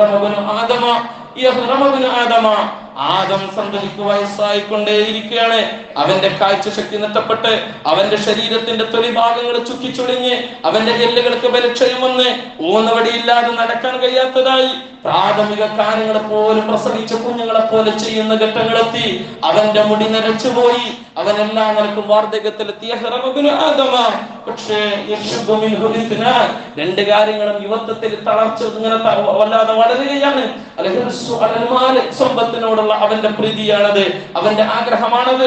ആദം സന്തതിക്ക് വയസ്സായിക്കൊണ്ടേയിരിക്കുകയാണ്. അവന്റെ കാഴ്ചശക്തി നഷ്ടപ്പെട്ട് അവന്റെ ശരീരത്തിന്റെ തൊലിഭാഗങ്ങൾ ചുക്കിച്ചുളിഞ്ഞ് അവന്റെ എല്ലുകൾക്ക് ബലക്ഷയം വന്ന് ഊന്നവടിയില്ലാതെ നടക്കാൻ കഴിയാത്തതായി, പ്രാഥമിക കാര്യങ്ങൾ പോലും പ്രസവിച്ച കുഞ്ഞുങ്ങളെ പോലെ ചെയ്യുന്ന ഘട്ടങ്ങളെത്തി. അവന്റെ മുടി നരച്ചുപോയി, അവനെല്ലാം നിലക്കും വാർദ്ധക്യത്തിലെത്തിയ ആദമ. പക്ഷേ 2 കാര്യങ്ങളും യുവത്വത്തിൽ തളർച്ച ഇങ്ങനെ വല്ലാതെ വളരുകയാണ്. സമ്പത്തിനോടുള്ള അവന്റെ പ്രീതിയാണത്, അവന്റെ ആഗ്രഹമാണത്.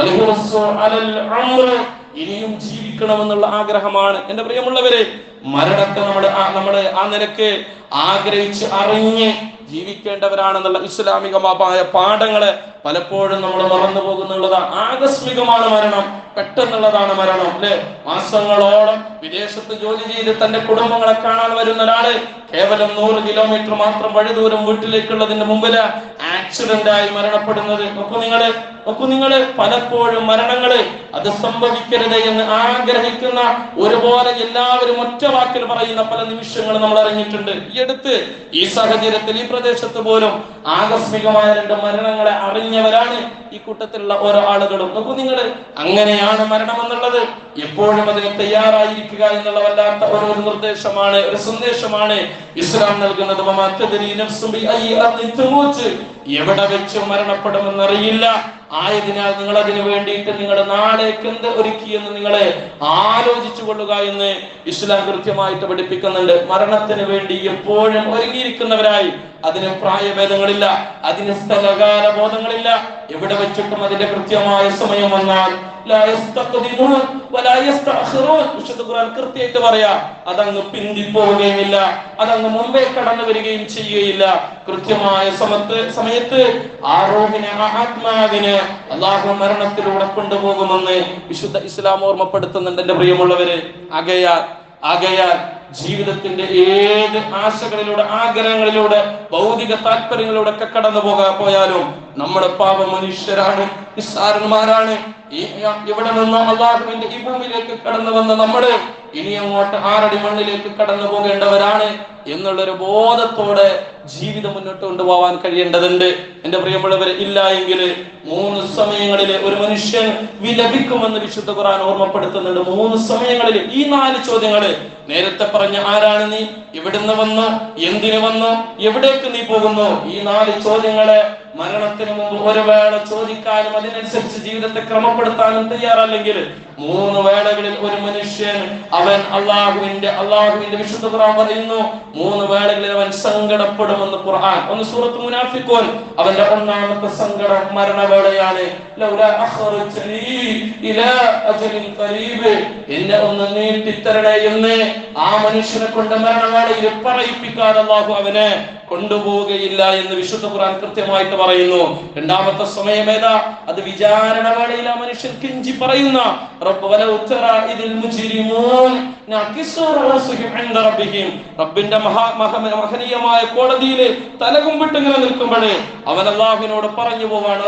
ഇനിയും ജീവിക്കണമെന്നുള്ള ആഗ്രഹമാണ്. എന്റെ പ്രിയമുള്ളവരെ, മരണത്തെ നമ്മള് ആ നിലക്ക് ആഗ്രഹിച്ച് അറിഞ്ഞ് ജീവിക്കേണ്ടവരാണെന്നുള്ള ഇസ്ലാമികമായ പാഠങ്ങളെ പലപ്പോഴും നമ്മൾ മറന്നു പോകുന്നുള്ളതാണ്. ആകസ്മികമാണ് മരണം, പെട്ടെന്നുള്ളതാണ് മരണം അല്ലെ. മാസങ്ങളോളം വിദേശത്ത് ജോലി ചെയ്ത് തന്റെ കുടുംബങ്ങളെ കാണാൻ വരുന്ന ഒരാള് കേവലം 100 കിലോമീറ്റർ മാത്രം വഴി ദൂരം വീട്ടിലേക്കുള്ളതിന്റെ മുമ്പില് ആക്സിഡന്റ് ആയി മരണപ്പെടുന്നത്. നോക്കൂ നിങ്ങള്, നോക്കൂ നിങ്ങള്, പലപ്പോഴും മരണങ്ങള് അത് സംഭവിക്കരുത് എന്ന് ആഗ്രഹിക്കുന്ന, ഒരുപോലെ എല്ലാവരും ഒറ്റ വാക്കിൽ പറയുന്ന പല നിമിഷങ്ങൾ നമ്മൾ അറിഞ്ഞിട്ടുണ്ട്. ഈ അടുത്ത് ഈ സാഹചര്യത്തിൽ ഈ പ്രദേശത്ത് പോലും ആകസ്മികമായ 2 മരണങ്ങളെ അറിഞ്ഞവരാണ് ഈ കൂട്ടത്തിലുള്ള ഓരോ ആളുകളും. നോക്കൂ നിങ്ങള്, അങ്ങനെയാണ് മരണം എന്നുള്ളത്. എപ്പോഴും അതിന് തയ്യാറായിരിക്കുക എന്നുള്ള വല്ലാത്ത ഒരു നിർദ്ദേശമാണ്, ഒരു സന്ദേശമാണ് ഇസ്ലാം നൽകുന്നത്. എവിടെ വെച്ച് മരണപ്പെടുമെന്നറിയില്ല. ആയതിനാൽ നിങ്ങൾ അതിനു വേണ്ടിയിട്ട് നിങ്ങൾ നാളേക്ക് എന്ത് ഒരുക്കിയെന്ന് നിങ്ങളെ ആലോചിച്ചു കൊള്ളുക എന്ന് ഇസ്ലാം കൃത്യമായിട്ട് പഠിപ്പിക്കുന്നുണ്ട്. മരണത്തിന് വേണ്ടി എപ്പോഴും ഒരുങ്ങിയിരിക്കുന്നവരായി, അതിന് പ്രായഭേദങ്ങളില്ല, അതിന് സ്ഥലകാല ബോധങ്ങളില്ല. എവിടെ വെച്ചിട്ടും അതിന്റെ കൃത്യമായ സമയം വന്നാൽ വിശുദ്ധ ഖുർആൻ കൃത്യമായിട്ട് പറയാ, അതങ്ങ് പിന്തിപ്പോവുകയുമില്ല, അതങ്ങ് മുമ്പേ കടന്നു വരികയും ചെയ്യുകയില്ല. കൃത്യമായ സമയത്ത് ആ റൂഹിനെ, ആ ആത്മാവിനെ അല്ലാഹു മരണത്തിലൂടെ കൊണ്ടുപോകുമെന്ന് വിശുദ്ധ ഇസ്ലാം ഓർമ്മപ്പെടുത്തുന്നുണ്ട്. എന്റെ പ്രിയമുള്ളവര്, ആകയാൽ ജീവിതത്തിന്റെ ഏത് ആശകളിലൂടെ, ആഗ്രഹങ്ങളിലൂടെ, ഭൗതിക താല്പര്യങ്ങളിലൂടെ ഒക്കെ കടന്നു പോയാലും നമ്മുടെ പാപ മനുഷ്യരാണ്, നിസ്സാരന്മാരാണ്. ഇവിടെ നിന്ന് അല്ലാഹുവിന്റെ ഈ ഭൂമിയിലേക്ക് കടന്നു വന്ന നമ്മള് ഇനി അങ്ങോട്ട് 6 അടി മണ്ണിലേക്ക് കടന്നു പോകേണ്ടവരാണ് എന്നുള്ളൊരു ബോധത്തോടെ ജീവിതം മുന്നോട്ട് കൊണ്ടുപോകാൻ കഴിയേണ്ടതുണ്ട്. എന്റെ പ്രിയമുള്ളവരെ, ഇല്ല എങ്കിൽ 3 സമയങ്ങളിൽ ഒരു മനുഷ്യൻ വിലപിക്കുമെന്ന് വിശുദ്ധ ഖുർആൻ ഓർമ്മപ്പെടുത്തുന്നുണ്ട്. 3 സമയങ്ങളിൽ ഈ 4 ചോദ്യങ്ങള് നേരത്തെ പറഞ്ഞ ആരാണ് നീ, എവിടുന്ന് വന്നു, എന്തിനു വന്നു, എവിടേക്ക് നീ പോകുന്നു, ഈ 4 ചോദ്യങ്ങളെ മരണത്തിന് മുമ്പ് ഒരു വേള ചോദിക്കാനും അതിനനുസരിച്ച് ജീവിതത്തെ ക്രമപ്പെടുത്താനും തയ്യാറല്ലെങ്കിൽ 3 വേളകളിൽ ഒരു മനുഷ്യൻ അവൻ അള്ളാഹുവിന്റെ വിശുദ്ധ ഖുർആൻ പറയുന്നു 3 വേളകളിൽ അവൻ സങ്കടപ്പെടുമെന്ന് ഖുർആൻ. ഒന്ന് സൂറത്ത് മുനാഫിഖൂൻ, അവന്റെ 1ാമത്തെ സങ്കടം മരണവേളയാണ്. ലൗലാ അഖ്റജനി ഇലാ അജലിൻ ഖരീബ്, എന്നെ ഒന്ന് നീട്ടിത്തരണേ എന്ന് ആ മനുഷ്യനെ കൊണ്ട് മരണവേളയിൽ പറയിപ്പിക്കാതെ അല്ലാഹു അവനെ കൊണ്ടുപോവുകയില്ല എന്ന് വിശുദ്ധ ഖുർആൻ കൃത്യമായിട്ട് പറയുന്നു. 2ാമത്തെ സമയം ഏതാ? അത് വിചാരണ വേളയിൽ ആ മനുഷ്യൻ കിഞ്ചി പറയുന്ന റബ്ബിന്റെ മഹനീയമായ കോടതിയിൽ തലകുമ്പിട്ട് ഇങ്ങനെ നിൽക്കുമ്പോഴേ അവൻ അല്ലാഹുവിനോട് പറഞ്ഞു പോവാണ്,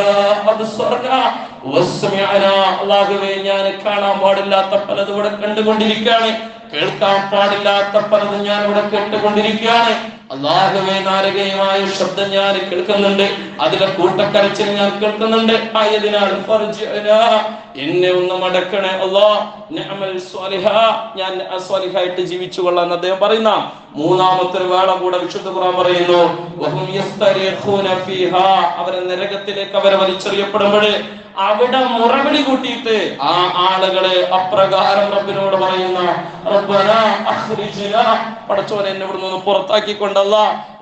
അല്ലാഹുവേ, ഞാൻ കാണാൻ പാടില്ലാത്ത പലതും ഇവിടെ കണ്ടുകൊണ്ടിരിക്കുകയാണ്, കേൾക്കാൻ പാടില്ലാത്ത പലതും ഞാൻ ഇവിടെ കേട്ടുകൊണ്ടിരിക്കുകയാണ്. അല്ലാഹുവേ, നാരകീയമായ ശബ്ദം ഞാൻ കേൾക്കുന്നുണ്ട്, അതിലെ കൂട്ടക്കരച്ചിൽ ഞാൻ കേൾക്കുന്നുണ്ട്. ആയതിനാൽ എന്നെ ഒന്ന് മടക്കണേ അല്ലാഹ്, ഞാൻ സ്വാലിഹായിട്ട് ജീവിച്ചു കൊള്ളാൻ അദ്ദേഹം പറയുന്ന 3ാമത്തെ വേള കൂടെ വിശുദ്ധ ഖുർആൻ പറയുന്നു, അവരെ നരകത്തിലേക്ക് അവരെ വലിച്ചെറിയപ്പെടുമ്പോൾ അവിടെ മുറവിളി കൂട്ടിയിട്ട് ആ ആളുകളെ അപ്രകാരം റബ്ബിനോട് പറയുന്ന, റബ്ബനാ അഖ്രിജ്നാ, പടച്ചോനെ എന്നെ ഇവിടുന്ന് ഒന്ന് പുറത്താക്കിക്കൊണ്ടല്ല,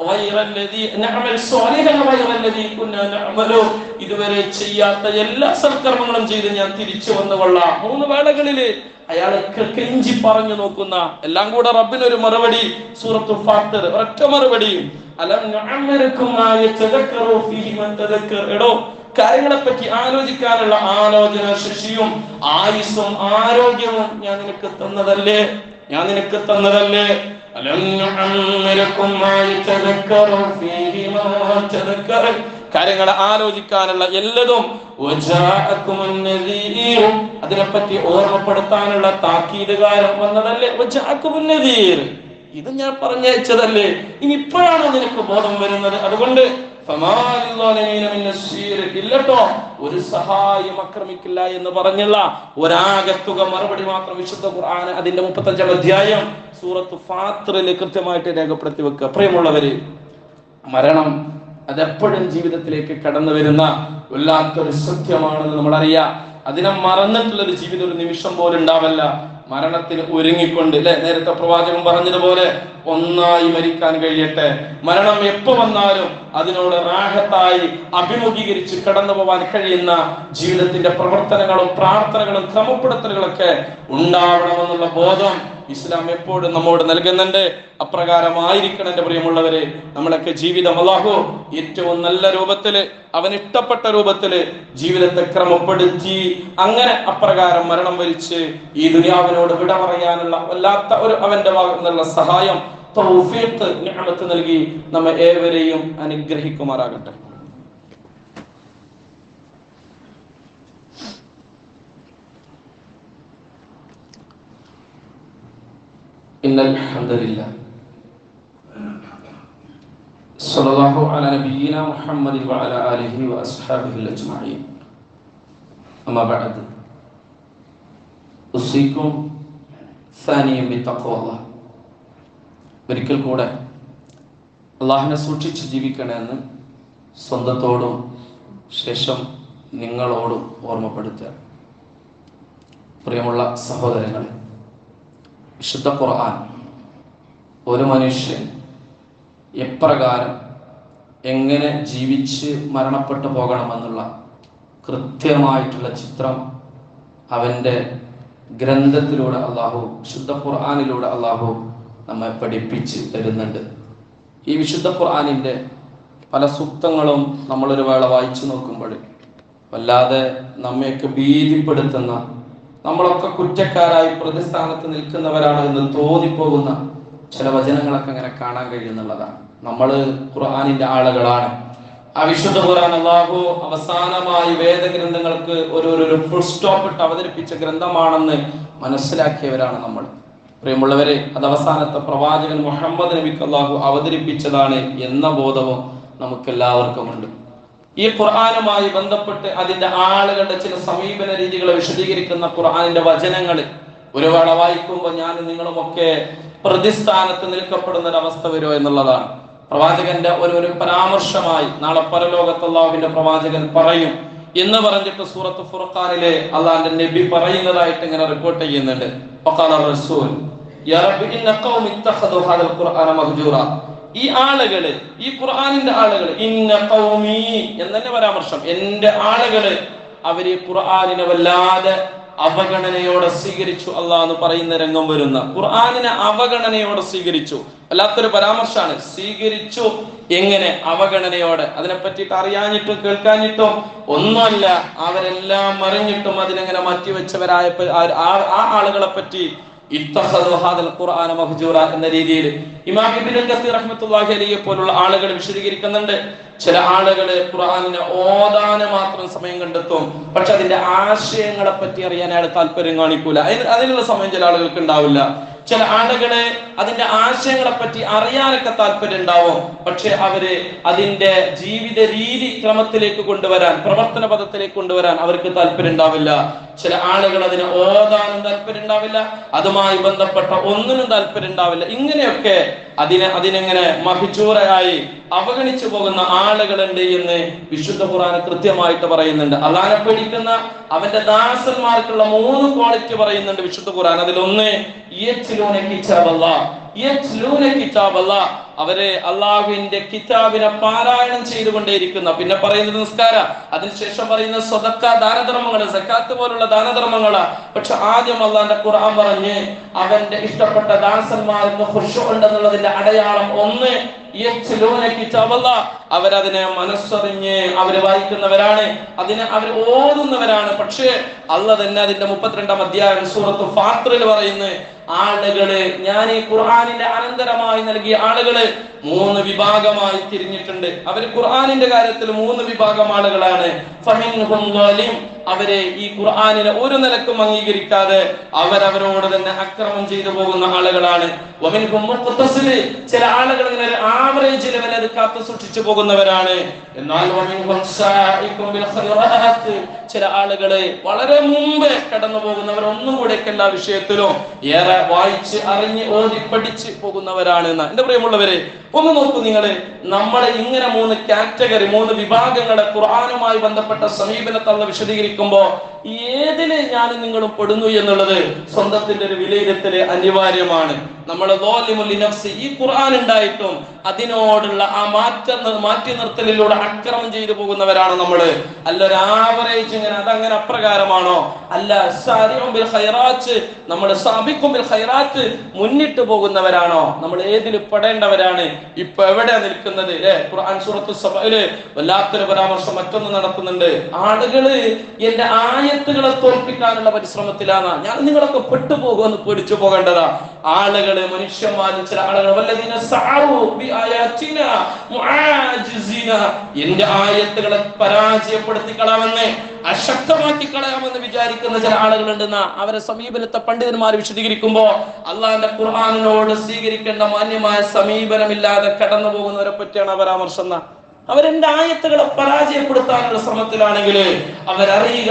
ഇതുവരെ ചെയ്യാത്ത എല്ലാ സൽക്കർമ്മങ്ങളും ചെയ്ത് ഞാൻ തിരിച്ചു വന്നുകൊള്ളാം. 3 വേളകളില് അയാളെ കെഞ്ചി പറഞ്ഞു നോക്കുന്ന, എല്ലാം കൂടെ റബ്ബിനൊരു മറുപടി. സൂറത്തുൽ ഫാത്തിർ ഒറ്റ മറുപടി, അലം നഅമറകും മാ യതദക്കറു ഫീഹി മൻ തദക്കർ. എടോ, കാര്യങ്ങളെ പറ്റി ആലോചിക്കാനുള്ള ആലോചന ശേഷിയും ആയുസ്സും ആരോഗ്യവും ഞാൻ നിനക്ക് തന്നതല്ലേ, അലം നഅമറകും മാ യതദക്കറു ഫീഹി മൻ തദക്കർ. കാര്യങ്ങളെ ആലോചിക്കാനുള്ള എല്ലതും, അതിനെപ്പറ്റി ഓർമ്മപ്പെടുത്താനുള്ള താക്കീതുകാരം വന്നതല്ലേ, ഇത് ഞാൻ പറഞ്ഞയച്ചതല്ലേ, ഇനി ഇപ്പോഴാണോ നിനക്ക് ബോധം വരുന്നത്? അതുകൊണ്ട് ഇല്ലട്ടോ, ഒരു സഹായം ആക്രമിക്കില്ല എന്ന് പറഞ്ഞുള്ള ഒരാകത്തുക മറുപടി മാത്രം വിശുദ്ധ ഖുർആൻ അതിന്റെ 35ാം അധ്യായം സൂറത്ത് ഫാത്തിറിൽ കൃത്യമായിട്ട് രേഖപ്പെടുത്തി വെക്കുക. പ്രിയമുള്ളവര്, മരണം അതെപ്പോഴും ജീവിതത്തിലേക്ക് കടന്നു വരുന്ന വല്ലാത്തൊരു സത്യമാണെന്ന് നമ്മൾ അറിയാം. അതിനെ മറന്നിട്ടുള്ളൊരു ജീവിതം ഒരു നിമിഷം പോലും ഉണ്ടാവല്ല. മരണത്തിന് ഒരുങ്ങിക്കൊണ്ട്, അല്ലെ, നേരത്തെ പ്രവാചകൻ പറഞ്ഞതുപോലെ ഒന്നായി മരിക്കാൻ കഴിയട്ടെ. മരണം എപ്പോ വന്നാലും അതിനോട് റാഹത്തായി അഭിമുഖീകരിച്ച് കടന്നു പോകാൻ കഴിയുന്ന ജീവിതത്തിന്റെ പ്രവർത്തനങ്ങളും പ്രാർത്ഥനകളും ക്രമപ്പെടുത്തലുകളൊക്കെ ഉണ്ടാവണമെന്നുള്ള ബോധം ഇസ്ലാം എപ്പോഴും നമ്മോട് നൽകുന്നുണ്ട്. അപ്രകാരമായിരിക്കണം എന്റെ പ്രിയമുള്ളവരെ നമ്മളൊക്കെ ജീവിതം. അല്ലാഹു ഏറ്റവും നല്ല രൂപത്തില്, അവൻ ഇഷ്ടപ്പെട്ട രൂപത്തില് ജീവിതത്തെ ക്രമപ്പെടുത്തി അങ്ങനെ അപ്രകാരം മരണം വരിച്ച് ഈ ദുനിയാവിനോട് വിട പറയാനുള്ള വല്ലാത്ത ഒരു അവന്റെ ഭാഗത്തു നിന്നുള്ള സഹായം, തൗഫീഖ്, നിഅമത്ത് നൽകി നമ്മെ ഏവരെയും അനുഗ്രഹിക്കുമാറാകട്ടെ. إن الحمد لله صلى الله على نبينا محمد وعلى آله وأصحابه أجمعين أما بعد أوصيكم ثانيا بتقوى الله. ഒരിക്കൽ കൂടെ അള്ളാഹിനെ സൂക്ഷിച്ച് ജീവിക്കണമെന്ന് സ്വന്തത്തോടും ശേഷം നിങ്ങളോടും ഓർമ്മപ്പെടുത്തുക. പ്രിയമുള്ള സഹോദരങ്ങളെ, വിശുദ്ധ ഖുർആൻ ഒരു മനുഷ്യൻ എപ്രകാരം എങ്ങനെ ജീവിച്ച് മരണപ്പെട്ടു പോകണമെന്നുള്ള കൃത്യമായിട്ടുള്ള ചിത്രം അവൻ്റെ ഗ്രന്ഥത്തിലൂടെ അള്ളാഹു, വിശുദ്ധ ഖുർആനിലൂടെ അള്ളാഹു നമ്മെ പഠിപ്പിച്ച് തരുന്നുണ്ട്. ഈ വിശുദ്ധ ഖുർആനിൻ്റെ പല സൂക്തങ്ങളും നമ്മളൊരു വേള വായിച്ചു നോക്കുമ്പോൾ വല്ലാതെ നമ്മയൊക്കെ ഭീതിപ്പെടുത്തുന്ന, നമ്മളൊക്കെ കുറ്റക്കാരായി പ്രതിസ്ഥാനത്ത് നിൽക്കുന്നവരാണ് എന്ന് തോന്നിപ്പോകുന്ന ചില വചനങ്ങളൊക്കെ അങ്ങനെ കാണാൻ കഴിയുന്നുള്ളതാണ്. നമ്മൾ ഖുർആനിന്റെ ആളുകളാണ്. ആ വിശുദ്ധ ഖുർആൻ അല്ലാഹു അവസാനമായി വേദഗ്രന്ഥങ്ങൾക്ക് ഒരു ഫുൾ സ്റ്റോപ്പ് ഇട്ട് അവതരിപ്പിച്ച ഗ്രന്ഥമാണെന്ന് മനസ്സിലാക്കിയവരാണ് നമ്മൾ. പ്രിയമുള്ളവരെ, അത് അവസാനത്തെ പ്രവാചകൻ മുഹമ്മദ് നബിക്ക് അല്ലാഹു അവതരിപ്പിച്ചതാണ് എന്ന ബോധവും നമുക്കെല്ലാവർക്കും ഉണ്ട്. ഈ ഖുർആനുമായി ബന്ധപ്പെട്ട് അതിന്റെ ആളുകളുടെ ചില സമീപന രീതികളെ വിശദീകരിക്കുന്ന ഖുർആനിന്റെ വചനങ്ങൾ ഒരു വേള വായിക്കുമ്പോൾ ഞാനും നിങ്ങളുമൊക്കെ പ്രതിസ്ഥാനത്ത് നിൽക്കപ്പെടുന്ന ഒരു അവസ്ഥ വരുമോ എന്നുള്ളതാണ്. പ്രവാചകന്റെ ഒരു പരാമർശമായി നാളെ പരലോകത്ത് അല്ലാഹുവിന്റെ പ്രവാചകൻ പറയും എന്ന് പറഞ്ഞിട്ട് സൂറത്ത് ഫുർഖാനിലെ അള്ളാഹിന്റെ നബി പറയുന്നതായിട്ട് ഇങ്ങനെ റിപ്പോർട്ട് ചെയ്യുന്നുണ്ട്. വഖാല റസൂൽ യാ റബ്ബി ഇന്ന ഖൗമി ഇത്തഖദു ഹാദൽ ഖുർആന മഹ്ജൂറ. ഈ ആളുകള്, ഈ ഖുർആനിന്റെ ആളുകള്, ഇന്ന ഖൗമി എന്നെ പരാമർശം, എന്റെ ആളുകള് അവര് ഖുർആനിനെ വല്ലാതെ അവഗണനയോടെ സ്വീകരിച്ചു അല്ലാഹ് പറയുന്ന രംഗം വരുന്ന ഖുർആനിനെ അവഗണനയോടെ സ്വീകരിച്ചു. വല്ലാത്തൊരു പരാമർശമാണ്. സ്വീകരിച്ചു എങ്ങനെ? അവഗണനയോടെ. അതിനെ പറ്റിയിട്ട് അറിയാഞ്ഞിട്ടും കേൾക്കാഞ്ഞിട്ടും ഒന്നുമല്ല, അവരെല്ലാം അറിഞ്ഞിട്ടും അതിനെങ്ങനെ മാറ്റിവെച്ചവരായപ്പോൾ ആ ആളുകളെ പറ്റി ഖുർആന മഹ്ജൂറ എന്ന രീതിയിൽ ഇമാം ഇബ്നു കസീർ റഹ്മത്തുള്ളാഹി അലൈഹി പോലുള്ള ആളുകൾ വിശദീകരിക്കുന്നുണ്ട്. ചില ആളുകള് ഖുർആനിനെ ഓതാന് മാത്രം സമയം കണ്ടെത്തും, പക്ഷെ അതിന്റെ ആശയങ്ങളെ പറ്റി അറിയാൻ അയാൾ താല്പര്യം കാണിക്കൂല. അതിനുള്ള സമയം ചില ആളുകൾക്ക് ഉണ്ടാവില്ല. ചില ആളുകള് അതിന്റെ ആശയങ്ങളെ പറ്റി അറിയാനൊക്കെ താല്പര്യം ഉണ്ടാവും, പക്ഷെ അവര് അതിന്റെ ജീവിത രീതി ക്രമത്തിലേക്ക് കൊണ്ടുവരാൻ, പ്രവർത്തന പദത്തിലേക്ക് കൊണ്ടുവരാൻ അവർക്ക് താല്പര്യം ഉണ്ടാവില്ല. ചില ആളുകൾ അതിനെ ഓതാനും താല്പര്യം ഉണ്ടാവില്ല, അതുമായി ബന്ധപ്പെട്ട ഒന്നിനും താല്പര്യം ഉണ്ടാവില്ല. ഇങ്ങനെയൊക്കെ അതിനെങ്ങനെ മഹ്ജൂറയായി അവഗണിച്ചു പോകുന്ന ആളുകളുണ്ട് എന്ന് വിശുദ്ധ ഖുർആൻ കൃത്യമായിട്ട് പറയുന്നുണ്ട്. അല്ലാഹനെ പേടിക്കുന്ന അവന്റെ ദാസന്മാർക്കുള്ള 3 ക്വാളിറ്റി പറയുന്നുണ്ട് വിശുദ്ധ ഖുർആൻ. അതിലൊന്ന് അവരെ അള്ളാഹുവിന്റെ കിതാബിനെ പാരായണം ചെയ്തുകൊണ്ടേയിരിക്കുന്ന, പിന്നെ പറയുന്നത് നിസ്കാരം, അതിനുശേഷം പറയുന്നത് സ്വതക്ക, ദാനധർമ്മങ്ങള്, സക്കാത്ത് പോലുള്ള ദാനധർമ്മങ്ങളാ. പക്ഷെ ആദ്യം അള്ളാന്റെ ഖുർആൻ പറഞ്ഞ് അവന്റെ ഇഷ്ടപ്പെട്ട ദാസന്മാർക്ക് ഖുശൂ ഉണ്ടെന്നുള്ളതിന്റെ അടയാളം ഒന്ന് അവരതിനെ മനസ്സറിഞ്ഞ് അവര് വായിക്കുന്നവരാണ്, അതിനെ അവർ ഓതുന്നവരാണ്. പക്ഷേ അള്ളാഹ് തന്നെ അതിന്റെ 32-ാം അധ്യായം സൂറത്ത് ഫാത്തിറിൽ പറയുന്നു, ആളുകള്, ഞാൻ ഈ ഖുർആനിന്റെ അനന്തരമായി നൽകിയ ആളുകള് 3 വിഭാഗമായി തിരിഞ്ഞിട്ടുണ്ട്. അവര് ഖുർആനിന്റെ കാര്യത്തിൽ 3 വിഭാഗം ആളുകളാണ്. അവരെ ഈ ഖുർആനിനെ ഒരു നിലക്കും അംഗീകരിക്കാതെ അവരവരോട് തന്നെ അക്രമം ചെയ്തു പോകുന്ന ആളുകളാണ്. ചില ആളുകൾ ഇങ്ങനെ ഒരു ആവറേജ് ലെവൽ അത് കാത്തു സൂക്ഷിച്ചു പോകുന്നവരാണ്. എന്നാൽ ചില ആളുകള് വളരെ മുമ്പേ കടന്നു പോകുന്നവർ, ഒന്നും കൂടെ എല്ലാ വിഷയത്തിലും ഏറെ വായിച്ച് അറിഞ്ഞ് ഓതി പഠിച്ച് പോകുന്നവരാണ്. എന്റെ പ്രിയമുള്ളവരെ, ഒന്ന് നോക്കൂ നിങ്ങള്, നമ്മളെ ഇങ്ങനെ 3 കാറ്റഗറി, 3 വിഭാഗങ്ങളെ ഖുർആനുമായി ബന്ധപ്പെട്ട സമീപനത്തെ വിശദീകരിക്കുമ്പോ ഏതിന് ഞാനും നിങ്ങളും പെടുന്നു എന്നുള്ളത് സ്വന്തത്തിന്റെ ഒരു വിലയിരുത്തല് അനിവാര്യമാണ്. നമ്മൾ ഈ ഖുർആൻ ഉണ്ടായിട്ടും അതിനോടുള്ള ആ മാറ്റി നിർത്തലിലൂടെ അക്രമം ചെയ്തു പോകുന്നവരാണ് നമ്മള്. അല്ല ഒരു ആവറേജ് ഇങ്ങനെ അതങ്ങനെ അപ്രകാരമാണോ? അല്ല, നമ്മൾ മുന്നിട്ട് പോകുന്നവരാണോ? നമ്മൾ ഏതിൽ പെടേണ്ടവരാണ്? ഇപ്പൊ എവിടെയാ നിൽക്കുന്നത്? ഖുർആൻ സൂറത്ത് സബയില് വല്ലാത്തൊരു പരാമർശം മറ്റൊന്ന് നടത്തുന്നുണ്ട്. ആളുകള് എന്റെ ആയ ആയത്തുകളെ തോൽപ്പിക്കാനുള്ള പരിശ്രമത്തിലാണ്. ഞാൻ നിങ്ങളൊക്കെ പെട്ടുപോകുമെന്ന് പേടിച്ചു പോകേണ്ടതാ. ആളുകള്, മനുഷ്യന്മാരിൽ ചില ആളുകൾ എന്റെ ആയത്തുകളെ പരാജയപ്പെടുത്തി കളയാമെന്ന്, അശക്തമാക്കി കളയാമെന്ന് വിചാരിക്കുന്ന ചില ആളുകളുണ്ടെന്ന അവരെ സമീപനത്തെ പണ്ഡിതന്മാർ വിശദീകരിക്കുമ്പോ അള്ളാന്റെ ഖുർആനിനോട് സ്വീകരിക്കേണ്ട മാന്യമായ സമീപനമില്ലാതെ കടന്നു പോകുന്നവരെ പറ്റിയാണ് പരാമർശം. അവരെന്റെ ആയത്തുകളെ പരാജയപ്പെടുത്താനുള്ള ശ്രമത്തിലാണെങ്കിൽ അവരറിയുക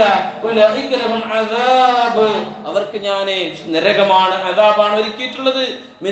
അവർക്ക് ഞാൻ നരകമാണ്, അദാബാണ് ഒരുക്കിയിട്ടുള്ളത്.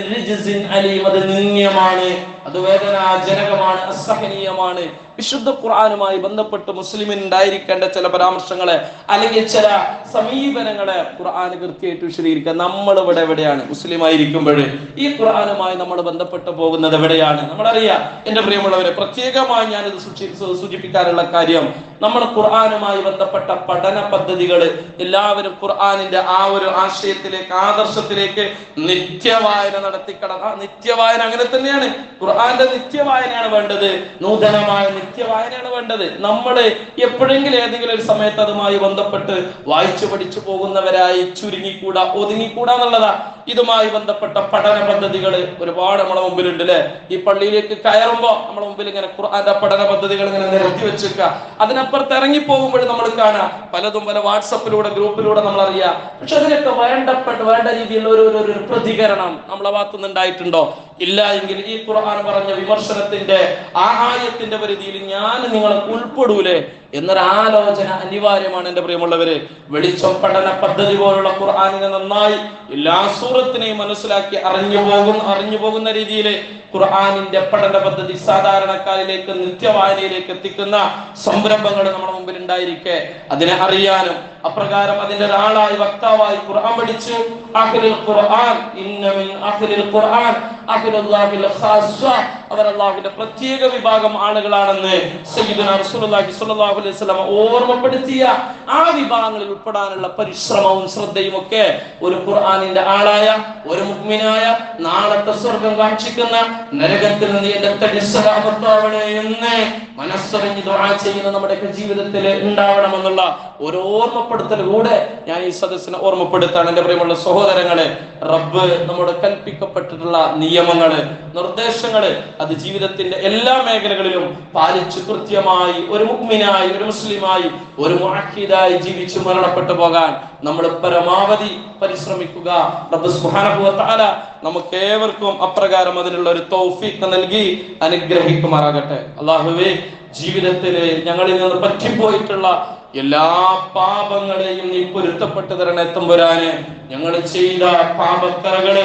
അത് നിന്ദ്യമാണ്, അത് വേദനാജനകമാണ്, അസഹനീയമാണ്. വിശുദ്ധ ഖുർആനുമായി ബന്ധപ്പെട്ട് മുസ്ലിമിന് ഉണ്ടായിരിക്കേണ്ട ചില പരാമർശങ്ങളെ അല്ലെങ്കിൽ ചില സമീപനങ്ങളെ ഖുർആൻ കൃത്യമായിട്ട് വിശദീകരിക്കുക. നമ്മൾ ഇവിടെ എവിടെയാണ് മുസ്ലിം ആയിരിക്കുമ്പോൾ ഈ ഖുർആനുമായി നമ്മൾ ബന്ധപ്പെട്ട് പോകുന്നത് എവിടെയാണ്? നമ്മളറിയാം എന്റെ പ്രിയമുള്ളവരെ, പ്രത്യേകമായി ഞാനിത് സൂചിപ്പിക്കാനുള്ള കാര്യം, നമ്മൾ ഖുർആനുമായി ബന്ധപ്പെട്ട പഠന പദ്ധതികൾ എല്ലാവരും ഖുർആനിന്റെ ആ ഒരു ആശയത്തിലേക്ക്, ആദർശത്തിലേക്ക് നിത്യവായന നിത്യവായന അങ്ങനെ തന്നെയാണ്. ഖുർആന്റെ നിത്യവായനയാണ് വേണ്ടത്, നൂതനമായ നിത്യവായനയാണ് വേണ്ടത്. നമ്മൾ എപ്പോഴെങ്കിലും ഏതെങ്കിലും ഒരു സമയത്ത് അതുമായി ബന്ധപ്പെട്ട് വായിച്ചു പഠിച്ചു പോകുന്നവരായി ചുരുങ്ങിക്കൂടാ, ഒതുങ്ങിക്കൂടാ എന്നുള്ളതാ. ഇതുമായി ബന്ധപ്പെട്ട പഠന പദ്ധതികൾ ഒരുപാട് നമ്മുടെ മുമ്പിലുണ്ട് അല്ലെ. ഈ പള്ളിയിലേക്ക് കയറുമ്പോ നമ്മുടെ മുമ്പിൽ ഇങ്ങനെ ഖുർആന്റെ പഠന പദ്ധതികൾ ഇങ്ങനെ നിരത്തി വെച്ചേക്കുക. അതിനപ്പുറത്ത് ഇറങ്ങി പോകുമ്പോൾ നമ്മൾ കാണാം പലതും പല വാട്സപ്പിലൂടെ, ഗ്രൂപ്പിലൂടെ നമ്മൾ അറിയാം. പക്ഷെ അതിനൊക്കെ വേണ്ട രീതിയിലുള്ള ഒരു പ്രതികരണം നമ്മളെ ഭാഗത്തുനിന്ന് ഉണ്ടായിട്ടുണ്ടോ? ഇല്ല എങ്കിൽ ഈ ഖുർആൻ പറഞ്ഞ വിമർശനത്തിന്റെ ആയത്തിന്റെ പരിധിയിൽ ഞാൻ നിങ്ങളെ ഉൾപ്പെടൂലേ എന്നൊരാലോചന അനിവാര്യമാണ് എന്റെ പ്രിയമുള്ളവര്. വെളിച്ചം പഠന പദ്ധതി പോലുള്ള ഖുർആനിനെ നന്നായി എല്ലാ സൂറത്തിനെയും മനസ്സിലാക്കി അറിഞ്ഞു പോകുന്ന രീതിയിൽ ഖുർആനിന്റെ പഠന പദ്ധതി സാധാരണക്കാരിലേക്ക്, നിത്യവായനയിലേക്ക് എത്തിക്കുന്ന സംരംഭങ്ങൾ നമ്മുടെ മുമ്പിൽ ഉണ്ടായിരിക്കെ അതിനെ അറിയാനും അപ്രകാരം അതിന്റെ ഒരാളായി, വക്താവായി ഖുർആൻ പഠിച്ചു അഹ്ലുൽ ഖുർആൻ ഇന്ന മിൻ അഹ്ലിൽ ഖുർആൻ അഹ്ലുല്ലാഹിൽ ഖാസ്സ, അവർ അല്ലാഹുവിന്റെ പ്രത്യേക വിഭാഗം ആളുകളാണെന്ന് സയ്യിദുനാ റസൂലുള്ളാഹി സ്വല്ലല്ലാഹു അലൈഹി വസല്ലം ഓർമ്മപ്പെടുത്തിയ ആ വിഭാഗങ്ങളിൽ ഉൾപ്പെടാനുള്ള പരിശ്രമവും ശ്രദ്ധയും ഒക്കെ ഒരു ഖുർആനിന്റെ ആളായ, ഒരു മുഅ്മിനായ, നാളത്തെ സ്വർഗ്ഗം കാക്ഷിക്കുന്ന, നരകത്തിൽ നിന്ന് എന്റെ തടിസലാമത്താവണേ എന്ന് മനസ്സറിഞ്ഞ് ദുആ ചെയ്യുന്ന നമ്മുടെ ജീവിതത്തിൽ ഉണ്ടാവണമെന്നുള്ള ഒരു ഓർമ്മപ്പെടുത്തലൂടെ ഞാൻ ഈ സദസ്സിനെ ഓർമ്മപ്പെടുത്താണ്. എന്റെ പ്രിയമുള്ള സഹോദരങ്ങളെ, റബ്ബ് നമ്മോട് കൽപ്പിക്കപ്പെട്ടിട്ടുള്ള നിയമങ്ങള്, നിർദ്ദേശങ്ങള് അത് ജീവിതത്തിന്റെ എല്ലാ മേഖലകളിലും പാലിച്ചു കൃത്യമായി ഒരു മുഅ്മിനായി, ഒരു മുസ്ലിമായി, ഒരു മുഅഖിദായി ജീവിച്ചു മരണപ്പെട്ടു പോകാൻ നമ്മൾ പരമാവധി പരിശ്രമിക്കുക. റബ്ബ് സുബ്ഹാനഹു വ തആല നമുക്ക് ഏവർക്കും അപ്രകാരം അതിനുള്ള ഒരു തൗഫീഖ് നൽകി അനുഗ്രഹിക്കുമാറാകട്ടെ. അല്ലാഹുവേ, ജീവിതത്തിൽ ഞങ്ങളിൽ നിന്ന് പറ്റിപ്പോയിട്ടുള്ള എല്ലാ പാപങ്ങളെയും നീ പൊരുത്തപ്പെട്ടു തരണേ തമ്പുരാനെ. ഞങ്ങൾ ചെയ്ത പാപക്കറകള്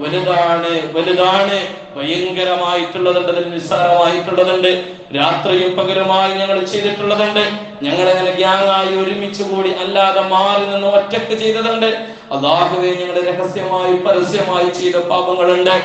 വലുതാണ്, ഭയങ്കരമായിട്ടുള്ളതുണ്ട്, നിസ്സാരമായിട്ടുള്ളതുണ്ട്, രാത്രിയും പകലുമായി ഞങ്ങൾ ചെയ്തിട്ടുള്ളതുണ്ട്, ഞങ്ങളങ്ങനെ ഗ്യാങ്ങായി ഒരുമിച്ച് കൂടി അല്ലാതെ മാറി നിന്ന് ഒറ്റക്ക് ചെയ്തതുണ്ട്. അല്ലാഹുവേ, ഞങ്ങൾ രഹസ്യമായി പരസ്യമായി ചെയ്ത പാപങ്ങളുണ്ട്.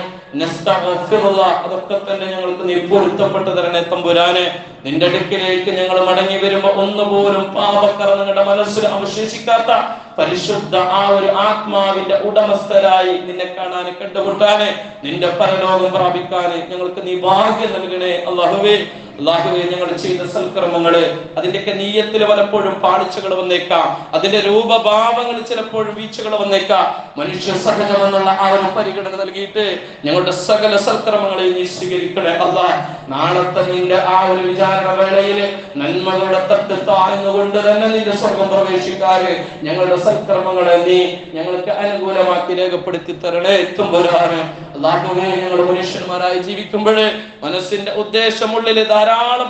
അതൊക്കെ തന്നെ ഞങ്ങൾക്ക് നീ പൊരുത്തപ്പെട്ടു തരണേ തമ്പുരാനെ. നിന്റെ അടുക്കിലേക്ക് ഞങ്ങൾ മടങ്ങി വരുമ്പോ ഒന്നുപോലും പാപക്കറ നിങ്ങളുടെ മനസ്സിൽ അവശേഷിക്കാത്ത പരിശുദ്ധ ആ ഒരു ആത്മാവിന്റെ ഉടമസ്ഥരായി നിന്നെ കാണാന്, കണ്ടുമുട്ടാന്, നിന്റെ പരലോകം പ്രാപിക്കാന് ഞങ്ങൾക്ക് നീ ഭാഗ്യം നൽകണേ അല്ലാഹുവേ. ഞങ്ങൾ ചെയ്ത സൽക്കർമ്മങ്ങള് അതിന്റെയൊക്കെ നീയത്തിൽ പലപ്പോഴും പാളിച്ചകൾ വന്നേക്കാം, അതിന്റെ രൂപഭാവങ്ങളിൽ ചിലപ്പോഴും വീഴ്ചകൾ വന്നേക്കാം. മനുഷ്യ സഹജമെന്നുള്ള ആ ഒരു പരിഗണന നൽകിയിട്ട് ഞങ്ങളുടെ സകല സൽക്കർമ്മങ്ങളെയും നീ സ്വീകരിക്കണേ അല്ലാഹ്. നാളത്തെ നിന്റെ ആ ഒരു വിചാരണ വേളയില് നന്മകളുടെ തട്ട് താഴ്ന്നുകൊണ്ട് തന്നെ നിന്റെ സ്വർഗം പ്രവേശിക്കാറ് ഞങ്ങളുടെ സൽക്കർമ്മങ്ങളെ നീ ഞങ്ങൾക്ക് അനുകൂലമാക്കി രേഖപ്പെടുത്തി തരണേ തമ്പുരാനെ. അല്ലാഹുവേ, ഞങ്ങൾ മനുഷ്യന്മാരായി ജീവിക്കുമ്പോഴേ മനസ്സിന്റെ ഉദ്ദേശമുള്ളില് ധാരാളം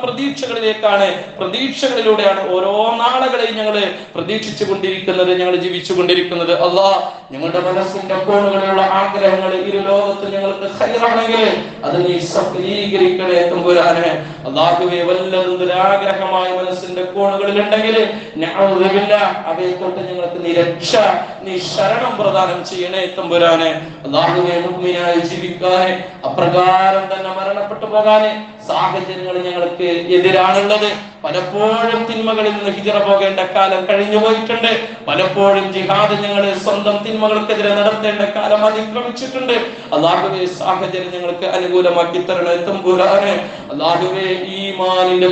പ്രതീക്ഷകളിലൂടെയാണ് ഓരോ നാളുകളെയും ഞങ്ങൾ പ്രതീക്ഷിച്ചു കൊണ്ടിരിക്കുന്നത്, ഞങ്ങൾ ജീവിച്ചു കൊണ്ടിരിക്കുന്നത്. അല്ലാഹ്, ഞങ്ങളുടെ മനസ്സിന്റെ കോണുകളിലുള്ള ആഗ്രഹങ്ങൾ ഇരു ലോകത്ത് ഞങ്ങൾക്ക് ഖൈറാണെങ്കിൽ അത് നീ സഫലീകരിക്കണേ തമ്പുരാനെ. അല്ലാഹുവേ, വല്ലതും ദുരാഗ്രഹമായി മനസ്സിന്റെ കോണുകളിൽ ഉണ്ടെങ്കിൽ അവയെ തൊട്ട് ഞങ്ങൾക്ക് നീ രക്ഷ, നീ ശരണം പ്രദാനം ചെയ്യണേ തമ്പുരാനെ. അല്ലാഹുവേ, മുഅ്മിനായി ജീവിക്കാനെ, അപ്രകാരം തന്നെ മരണപ്പെട്ടു പോകാനെ സാഹചര്യങ്ങൾ ഞങ്ങൾക്ക് എതിരാണുള്ളത്. പലപ്പോഴും തിന്മകളിൽ നിന്ന് ഹിജറ പോകേണ്ട കാലം കഴിഞ്ഞു പോയിട്ടുണ്ട്. പലപ്പോഴും ജിഹാദ് ഞങ്ങൾ സ്വന്തം തിന്മകൾക്കെതിരെ നടത്തേണ്ട കാലം അതിക്രമിച്ചിട്ടുണ്ട്. അല്ലാഹുവേ സാഹചര്യം ഞങ്ങൾക്ക് അനുകൂലമാക്കി തരണേ തമ്പുരാനെ. അല്ലാഹുവേ ഈമാനിന്റെ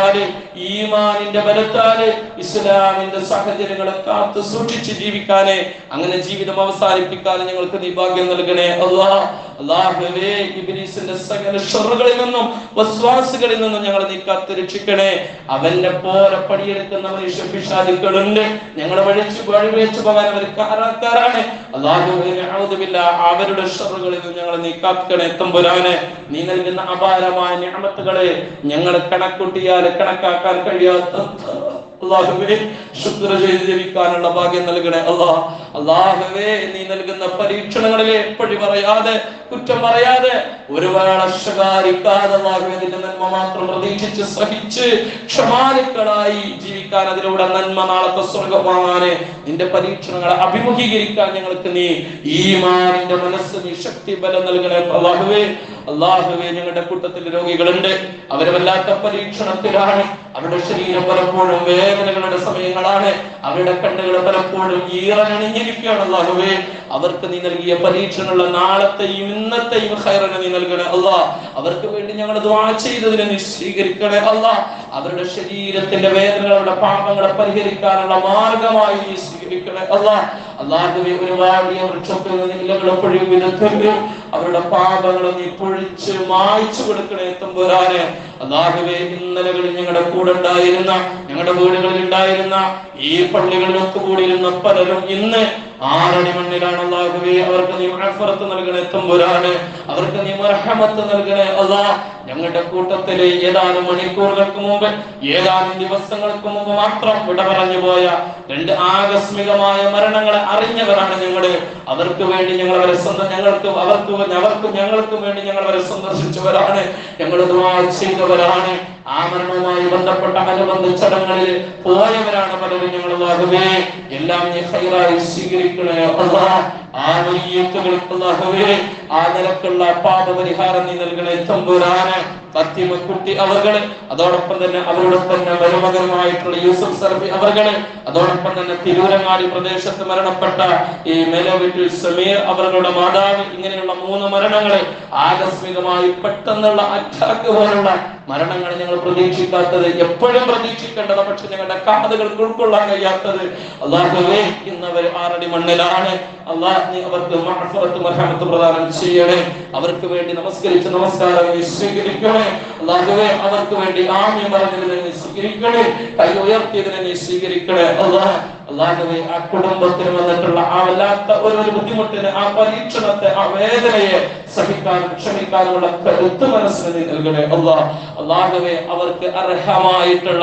ബലത്താല് ഇസ്ലാമിന്റെ സാഹചര്യങ്ങളെ കാത്തു സൂക്ഷിച്ച് ജീവിക്കാനേ, അങ്ങനെ ജീവിതം അവസാനിപ്പിക്കാനും ഞങ്ങൾക്ക് നീ ഭാഗ്യം നൽകണേ അല്ലാഹുവേ. ഇബ്ലീസിന്റെ സകല ശർറുകളിൽ നിന്നും വസ്വാസുകളിൽ നിന്നും ഞങ്ങളെ നീ കാത്തു രക്ഷിക്കണേ. അവന്റെ പോലെ പണിയെടുക്കുന്ന മനുഷ്യ പിശാചുക്കളുണ്ട്, ഞങ്ങളെ വഴിവെച്ചു പോകാൻ അവർ കാരണക്കാരാണ്. അല്ലാഹുവേ നഊദു ബില്ലാഹ്, അവരുടെ ശർറുകളിൽ നിന്ന് ഞങ്ങളെ നീ കാക്കണേ തമ്പുരാനെ. നീ നൽകുന്ന അപാരമായ നിഅമത്തുകളെ ഞങ്ങളെ കണക്കൂട്ടിയാൽ കണക്കാക്കാൻ കഴിയാത്ത അല്ലാഹുവേ ശുക്ർ ചെയ്ത് ജീവിക്കാനുള്ള ഭാഗ്യം നൽകണേ അല്ലാഹുവേ. നീ നൽകുന്ന പരീക്ഷണങ്ങളിലെ പഴി പറയാതെ, കുറ്റം പറയാതെ, ഒരുപാട് ശകാരിക്കാതെ അല്ലാഹുവേ നിന്റെ നന്മ മാത്രം പ്രതീക്ഷിച്ച് സഹിച്ച് ക്ഷമാലുക്കളായി ജീവിക്കാൻ, അതിലൂടെ നന്മ നാളത്തെ സ്വർഗ്ഗം വാങ്ങാന് നിന്റെ പരീക്ഷണങ്ങളെ അഭിമുഖീകരിക്കാൻ ഞങ്ങൾക്ക് നീ ഈമാനിന്റെ മനസ്സ് നീ ശക്തി ബലം നൽകണേ അല്ലാഹുവേ. ഞങ്ങളുടെ കൂട്ടത്തിൽ രോഗികളുണ്ട്, അവര് വല്ലാത്ത പരീക്ഷണത്തിലാണ്. അവരുടെ ശരീരം പലപ്പോഴും വേദനകളുടെ സമയങ്ങളാണ്, അവരുടെ കണ്ണുകൾ പലപ്പോഴും ഈറനണിഞ്ഞിരിക്കുകയാണ്. അല്ലാഹുവേ അവർക്ക് നീ നൽകിയ പരീക്ഷണമുള്ള നാളത്തെയും ഇന്നത്തെയും ഖൈറിനെ നീ നൽകണേ അവർക്ക് വേണ്ടി ഞങ്ങൾ ദുആ ചെയ്തതിനെ നീ സ്വീകരിക്കണേ അവരുടെ ശരീരത്തിന്റെ വേദനകളുടെ പാപങ്ങളെ പരിഹരിക്കാനുള്ള മാർഗമായി നീ സ്വീകരിക്കണേ അല്ലാഹുവേ. ഒരുപാട് വൃക്ഷത്തിൽ നിന്ന് ഇലകളെ പൊഴിയും വിധത്തിൽ അവരുടെ പാപങ്ങളെ നീ പൊഴിച്ച് മായ്ച്ചു കൊടുക്കണേ തമ്പുരാനെ. അല്ലാഹുവേ ഇന്നലകളിൽ ഞങ്ങളുടെ കൂടെ ഉണ്ടായിരുന്ന, ഞങ്ങളുടെ വീടുകളിൽ ഉണ്ടായിരുന്ന, ഈ പള്ളികളിൽ ഒത്തുകൂടിയിരുന്ന പലരും ഇന്ന് ആറടി മണ്ണിലാണ്. അല്ലാഹുവേ അവർക്ക് നീ മഗ്ഫിറത്ത് നൽകണേ തമ്പുരാനെ, അവർക്ക് നീ മർഹമത്ത് നൽകണേ ഞങ്ങളുടെ കൂട്ടത്തിലെ ഏതാനും മണിക്കൂറുകൾക്ക് മുമ്പ്, ഏതാനും ദിവസങ്ങൾക്ക് മുമ്പ് മാത്രം വിട പറഞ്ഞു പോയ രണ്ട് ആകസ്മികമായ മരണങ്ങളെ അറിഞ്ഞവരാണ് ഞങ്ങള്. അവർക്ക് വേണ്ടി ഞങ്ങൾ അവരെ ഞങ്ങൾക്കും വേണ്ടി ഞങ്ങൾ അവരെ സന്ദർശിച്ചവരാണ്, ഞങ്ങൾ ദുആ ചെയ്തവരാണ്. ആ മരണവുമായി ബന്ധപ്പെട്ട അനുബന്ധ ചടങ്ങുകളിൽ പോയവരാണ് പലരും. ഞങ്ങൾ അല്ലാഹുവേ എല്ലാം നീ ഖൈറായി സ്വീകരിക്കണേ ആ വയ്യത്തുകൾക്ക് അല്ലാഹുവേ ആ നിലക്കുള്ള പാപപരിഹാരം നീ നൽകണേ തമ്പുരാനെ. ഫാത്തിമക്കുട്ടി അവർകള്, അതോടൊപ്പം തന്നെ അവരുടെ തന്നെ മരുമകനുമായിട്ടുള്ള യൂസുഫ് സർഫി അവർകള്, അതോടൊപ്പം തന്നെ തിരൂരങ്ങാടി പ്രദേശത്ത് മരണപ്പെട്ട ഈ മെലവിറ്റിൽ സമീർ അവരുടെ മാതാവ്, ഇങ്ങനെയുള്ള 3 മരണങ്ങള് ആകസ്മികമായി പെട്ടെന്നുള്ള അറ്റാക്ക് പോലുള്ള മരണങ്ങൾ ഞങ്ങൾ പ്രതീക്ഷിക്കാത്തത്, എപ്പോഴും പ്രതീക്ഷിക്കേണ്ടത്, പക്ഷെ ഞങ്ങളുടെ കാതുകൾക്ക് ഉൾക്കൊള്ളാൻ കഴിയാത്തത്. അല്ലാഹുവേ ഇന്നവർ ആറടി മണ്ണിലാണ്. അല്ലാഹ് നീ അവർക്ക് മഗ്ഫിറത്ത് മർഹമത്ത് പ്രദാനം ചെയ്യണേ. അവർക്ക് വേണ്ടി നമസ്കരിച്ച നമസ്കാരം നീ സ്വീകരിക്കണേ അല്ലാഹുവേ. അവർക്ക് വേണ്ടി ആമീൻ പറഞ്ഞതിനെ നീ സ്വീകരിക്കണേ, കൈ ഉയർത്തിയതിനെ നീ സ്വീകരിക്കണേ അല്ലാഹുവേ. ആ കുടുംബത്തിന് വന്നിട്ടുള്ള ആ വല്ലാത്ത ഒരു ബുദ്ധിമുട്ടിന്, ആ പരീക്ഷണത്തെ, ആ വേദനയെ സഹിക്കാനും ക്ഷമിക്കാനുമുള്ള കരുത്ത് മനസ്സിന് നീ നൽകണേ അല്ലാഹുവേ. അവർക്ക് അർഹമായിട്ടുള്ള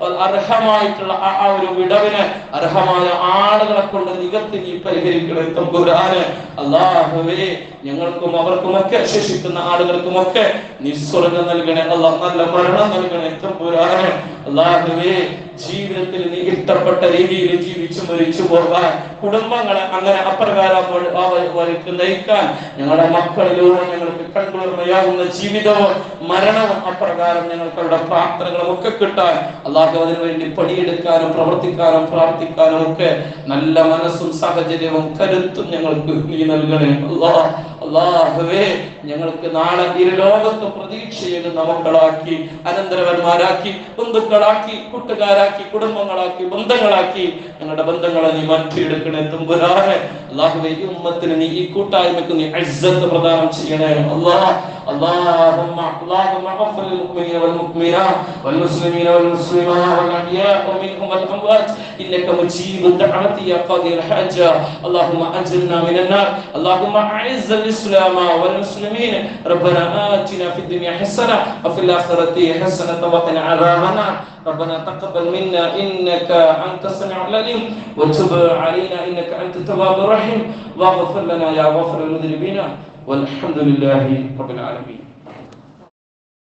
ആ ഒരു വിടവിന് അർഹമായ ആളുകളെ കൊണ്ട് നികത്തി നീ പരിഹരിക്കണേ തമ്പുരാനെ. അല്ലാഹുവേ ഞങ്ങൾക്കും അവർക്കുമൊക്കെ ശേഷിക്കുന്ന ആളുകൾക്കുമൊക്കെ നീ സ്വർഗ്ഗം നൽകണേ നല്ല മരണം നൽകണേ തമ്പുരാനെ. അല്ലാഹുവേ ജീവിതത്തിൽ നീ ഇഷ്ടപ്പെട്ട രീതിയിൽ ജീവിച്ചു മരിച്ചു പോകാൻ, കുടുംബങ്ങളെ അങ്ങനെ അപ്രകാരം അവർക്ക് നയിക്കാൻ, ഞങ്ങളുടെ മക്കളിലൂടെ ഞങ്ങൾക്ക് കൺകുളിർമയാകുന്ന ജീവിതവും മരണവും അപ്രകാരം ഞങ്ങൾക്ക് അവരുടെ പ്രാർത്ഥനകളും ഒക്കെ കിട്ടാൻ അല്ലാഹു അതിനു വേണ്ടി പണിയെടുക്കാനും പ്രവർത്തിക്കാനും പ്രാർത്ഥിക്കാനും ഒക്കെ നല്ല മനസ്സും സാഹചര്യവും കരുത്തും ഞങ്ങൾക്ക് നീ നൽകണേ അല്ലാഹുവേ. ഞങ്ങൾക്ക് നാളെ ഇരുലോകത്ത് പ്രതീക്ഷയേകുന്ന മക്കളാക്കി, അനന്തരവന്മാരാക്കി, ബന്ധുക്കളാക്കി, കൂട്ടുകാരാക്കി, കുടുംബങ്ങളാക്കി, ബന്ധങ്ങളാക്കി ഞങ്ങളുടെ ബന്ധങ്ങളെ നീ മാറ്റിയെടുക്കണേ തമ്പുരാനെ. അല്ലാഹുവേ ഈ ഉമ്മത്തിന് നീ, ഈ കൂട്ടായ്മയ്ക്ക് നീ ഇസ്സത്ത് പ്രദാനം ചെയ്യണേ اللهم اغفر للمؤمنين والمؤمنات والمسلمين والمسلمات والاحياء منهم والاموات انك مجيب الدعوه يا قاضي الحاجه. اللهم اجرنا من النار. اللهم اعز الاسلام والمسلمين. ربنا آتنا في الدنيا حسنه وفي الاخره حسنه وقنا عذاب النار. ربنا تقبل منا انك انت السميع العليم وتب علينا انك انت التواب الرحيم واغفر لنا يا غافر المذنبين والحمد لله رب العالمين.